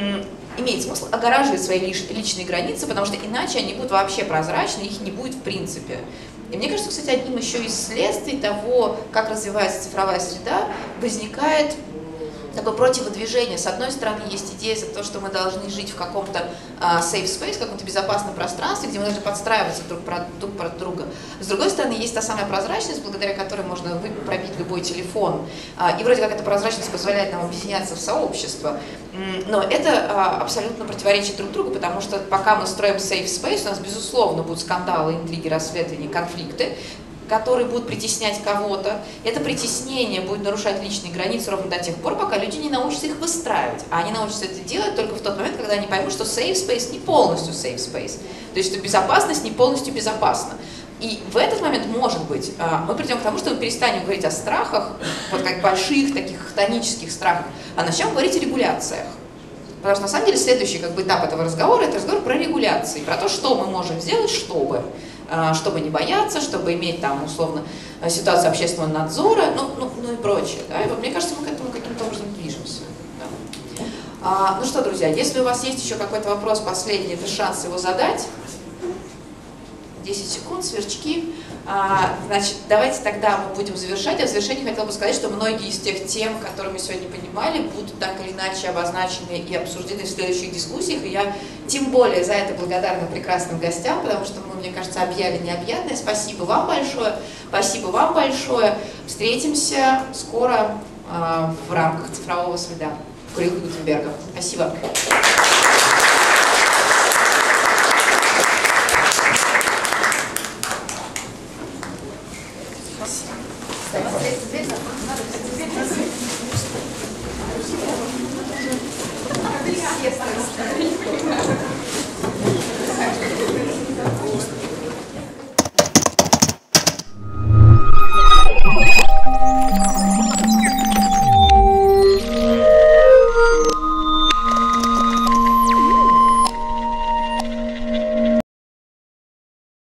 имеет смысл огораживать свои личные границы, потому что иначе они будут вообще прозрачны, их не будет в принципе. И мне кажется, кстати, одним еще из следствий того, как развивается цифровая среда, возникает такое противодвижение. С одной стороны, есть идея за то, что мы должны жить в каком-то safe space, в каком-то безопасном пространстве, где мы должны подстраиваться друг под друга. С другой стороны, есть та самая прозрачность, благодаря которой можно пробить любой телефон. И вроде как эта прозрачность позволяет нам объединяться в сообщество. Но это абсолютно противоречит друг другу, потому что пока мы строим safe space, у нас, безусловно, будут скандалы, интриги, расследования, конфликты, которые будут притеснять кого-то. Это притеснение будет нарушать личные границы ровно до тех пор, пока люди не научатся их выстраивать. А они научатся это делать только в тот момент, когда они поймут, что safe space не полностью safe space. То есть, что безопасность не полностью безопасна. И в этот момент, может быть, мы придем к тому, что мы перестанем говорить о страхах, вот как больших таких хтонических страхах, а начнем говорить о регуляциях. Потому что на самом деле следующий этап этого разговора – это разговор про регуляции, про то, что мы можем сделать, чтобы не бояться, чтобы иметь там условно ситуацию общественного надзора, ну и прочее. Да? И вот мне кажется, мы к этому каким-то образом движемся. Да. Ну что, друзья, если у вас есть еще какой-то вопрос последний, это шанс его задать. 10 секунд, сверчки. Значит, давайте тогда мы будем завершать. А в завершении хотела бы сказать, что многие из тех тем, которые мы сегодня поднимали, будут так или иначе обозначены и обсуждены в следующих дискуссиях. И я тем более за это благодарна прекрасным гостям, потому что мы, мне кажется, объяли необъятное. Спасибо вам большое. Спасибо вам большое. Встретимся скоро в рамках цифрового среда Курил Гутенберга. Спасибо. естественно.